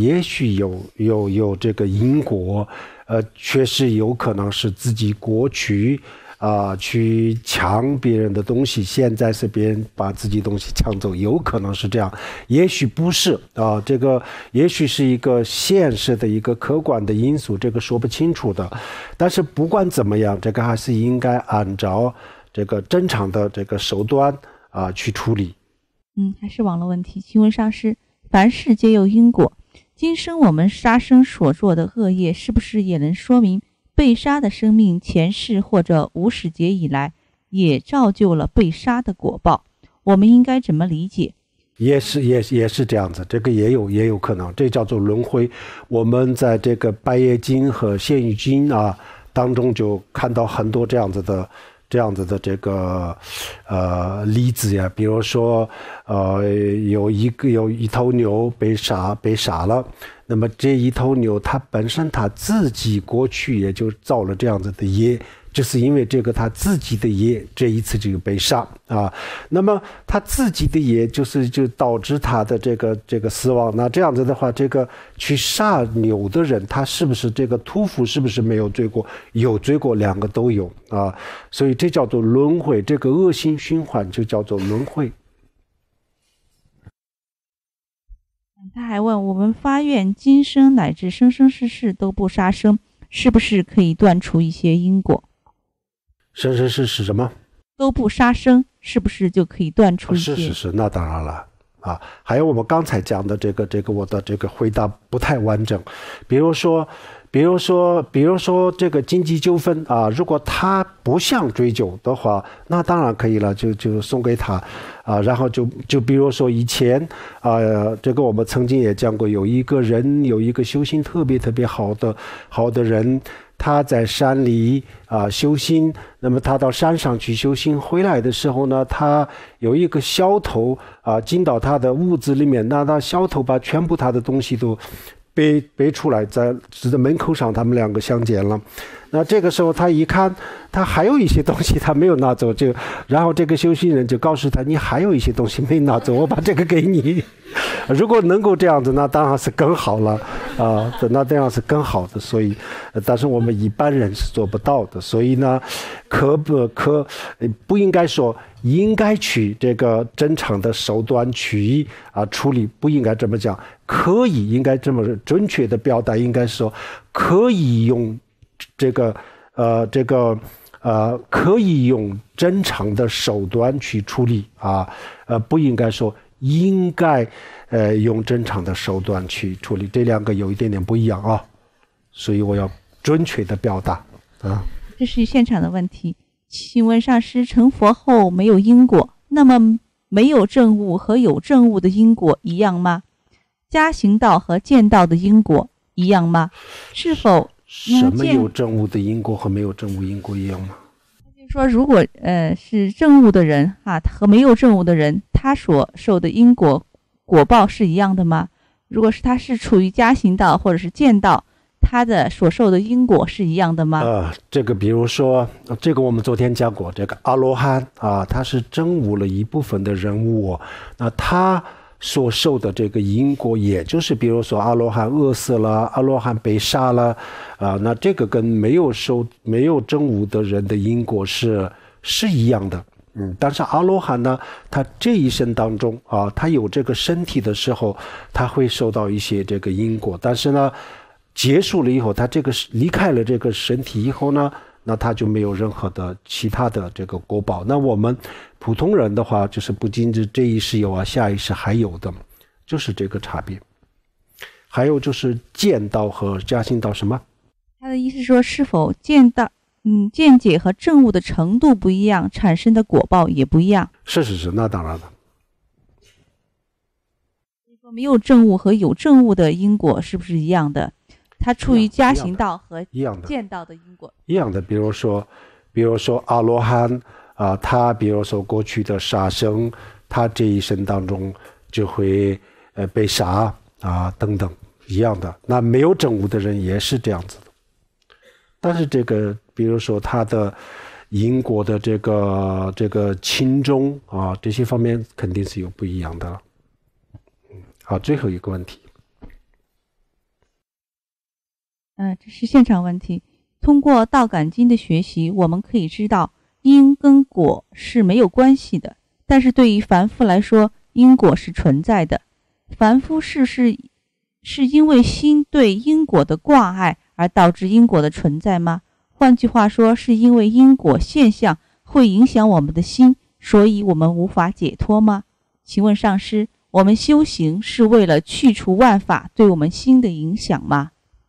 这个因果确实有可能是自己过去去抢别人的东西，现在是别人把自己东西抢走，有可能是这样，也许不是这个也许是一个现实的一个客观的因素，这个说不清楚的。但是不管怎么样，这个还是应该按照这个正常的这个手段去处理。 还是网络问题，请问上师，凡事皆有因果，今生我们杀生所做的恶业，是不是也能说明被杀的生命前世或者无始劫以来也造就了被杀的果报？我们应该怎么理解？ 也是这样子，这个也有可能，这叫做轮回。我们在这个百业经和现语经当中就看到很多这样子的这个例子呀，比如说有一头牛被杀了，那么这一头牛它本身它自己过去也就造了这样子的业， 就是因为这个他自己的爷这一次就被杀啊，那么他自己的爷就导致他的这个死亡。那这样子的话，这个去杀牛的人，他是不是这个屠夫是不是没有罪过？有罪过，两个都有啊，所以这叫做轮回，这个恶性循环就叫做轮回。 他还问我们发愿今生乃至生生世世都不杀生，是不是可以断除一些因果？ 生生世世什么？ 都不杀生，是不是就可以断除一些？ 是，那当然了啊。还有我们刚才讲的这个我的这个回答不太完整。比如说这个经济纠纷啊，如果他不想追究的话，那当然可以了，就送给他啊。然后就比如说以前这个我们曾经也讲过，有一个修行特别好的人，他在山里修行，那么他到山上去修行，回来的时候呢，他有一个小偷进到他的屋子里面，那他小偷把全部他的东西都背出来，在门口上，他们两个相见了。那这个时候他一看，他还有一些东西他没有拿走，然后这个修行人就告诉他，你还有一些东西没拿走，我把这个给你。如果能够这样子，那当然是更好了那这样是更好的。所以但是我们一般人是做不到的，所以呢不应该说应该去这个正常的手段去处理，不应该这么讲，可以应该这么准确的表达，应该说可以用可以用正常的手段去处理不应该说应该用正常的手段去处理，这两个有一点点不一样所以我要准确的表达这是现场的问题，请问上师，成佛后没有因果，那么没有证悟和有证悟的因果一样吗？加行道和见道的因果一样吗？是否什么有证悟的因果和没有证悟因果一样吗？ 就是说，如果是证悟的人和没有证悟的人，他所受的因果果报是一样的吗？如果是他是处于加行道或者是见道，他的所受的因果是一样的吗？ 这个比如说，这个我们昨天讲过，这个阿罗汉他是证悟了一部分的人物，那他所受的这个因果，也就是比如说阿罗汉饿死了，阿罗汉被杀了那这个跟没有证悟的人的因果是一样的。但是阿罗汉呢，他这一生当中他有这个身体的时候，他会受到一些这个因果，但是呢结束了以后，他这个离开了这个身体以后呢，那他就没有任何的其他的这个果报。那我们普通人的话，就是不仅是这一世有下一世还有的，就是这个差别。还有就是见道和加行道什么？ 他的意思说，是否见解和证悟的程度不一样，产生的果报也不一样。 是，那当然了。 没有证悟和有证悟的因果是不是一样的？他处于加行道和见道的因果一样的。比如说阿罗汉他比如说过去的杀生，他这一生当中就会被杀等等一样的。那没有证悟的人也是这样子的。但是这个比如说他的因果的这个轻重这些方面肯定是有不一样的了。好，最后一个问题。 这是现场问题。通过《道感经》的学习，我们可以知道因跟果是没有关系的，但是对于凡夫来说，因果是存在的。凡夫是因为心对因果的挂碍而导致因果的存在吗？换句话说，是因为因果现象会影响我们的心，所以我们无法解脱吗？请问上师，我们修行是为了去除万法对我们心的影响吗？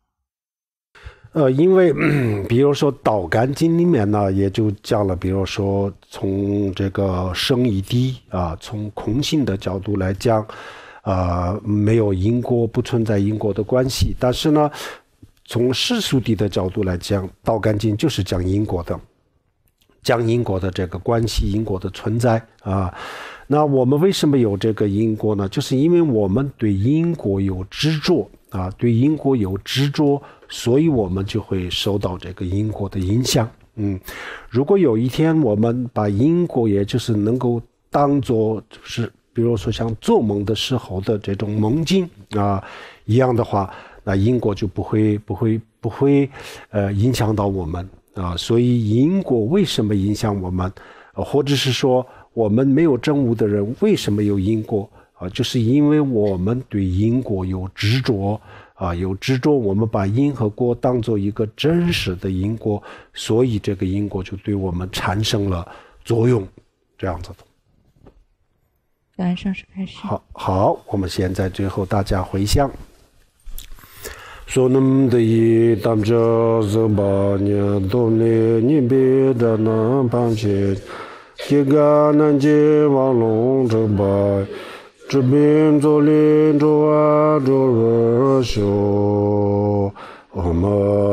因为比如说《道感经》里面呢，也就讲了，比如说从这个生与地从空性的角度来讲没有因果，不存在因果的关系。但是呢，从世俗谛的角度来讲，《道感经》就是讲因果的，讲因果的这个关系，因果的存在那我们为什么有这个因果呢？就是因为我们对因果有执着对因果有执着，所以我们就会受到这个因果的影响如果有一天我们把因果，也就是能够当作是，比如说像做梦的时候的这种梦境一样的话，那因果就不会影响到我们所以因果为什么影响我们，或者是说我们没有证悟的人为什么有因果就是因为我们对因果有执着我们把因和果当做一个真实的因果，所以这个因果就对我们产生了作用，这样子的。 感恩上师开始。 好，我们现在最后大家回向。说那么的一当着这8年多年，你别的那帮些，一个南街往龙这把。这边做连着热修，我们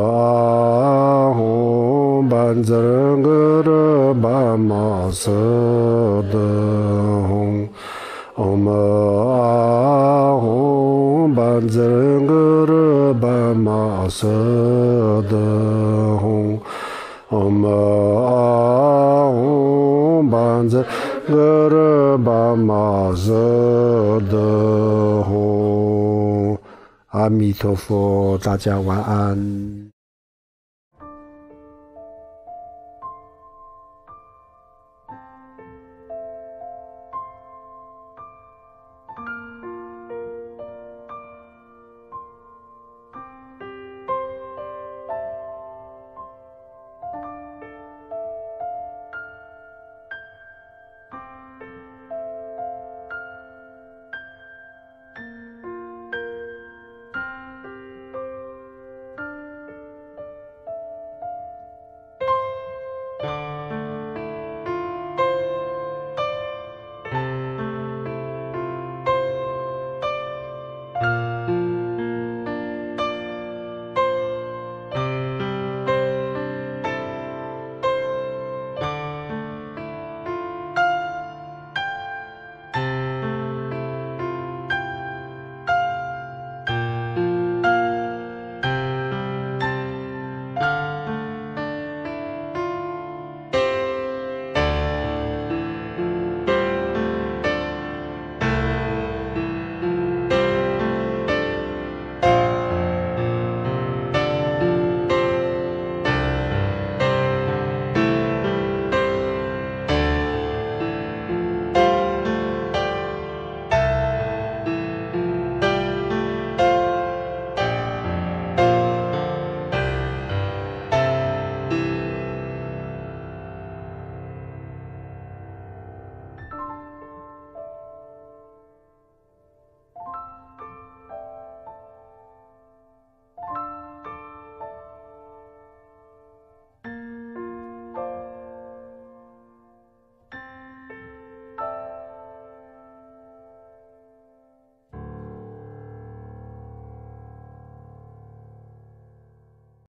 红班子人个的把马色的红，我们红班子人个的把马色的红，我们红班子。个人把马色的红，阿弥陀佛，大家晚安。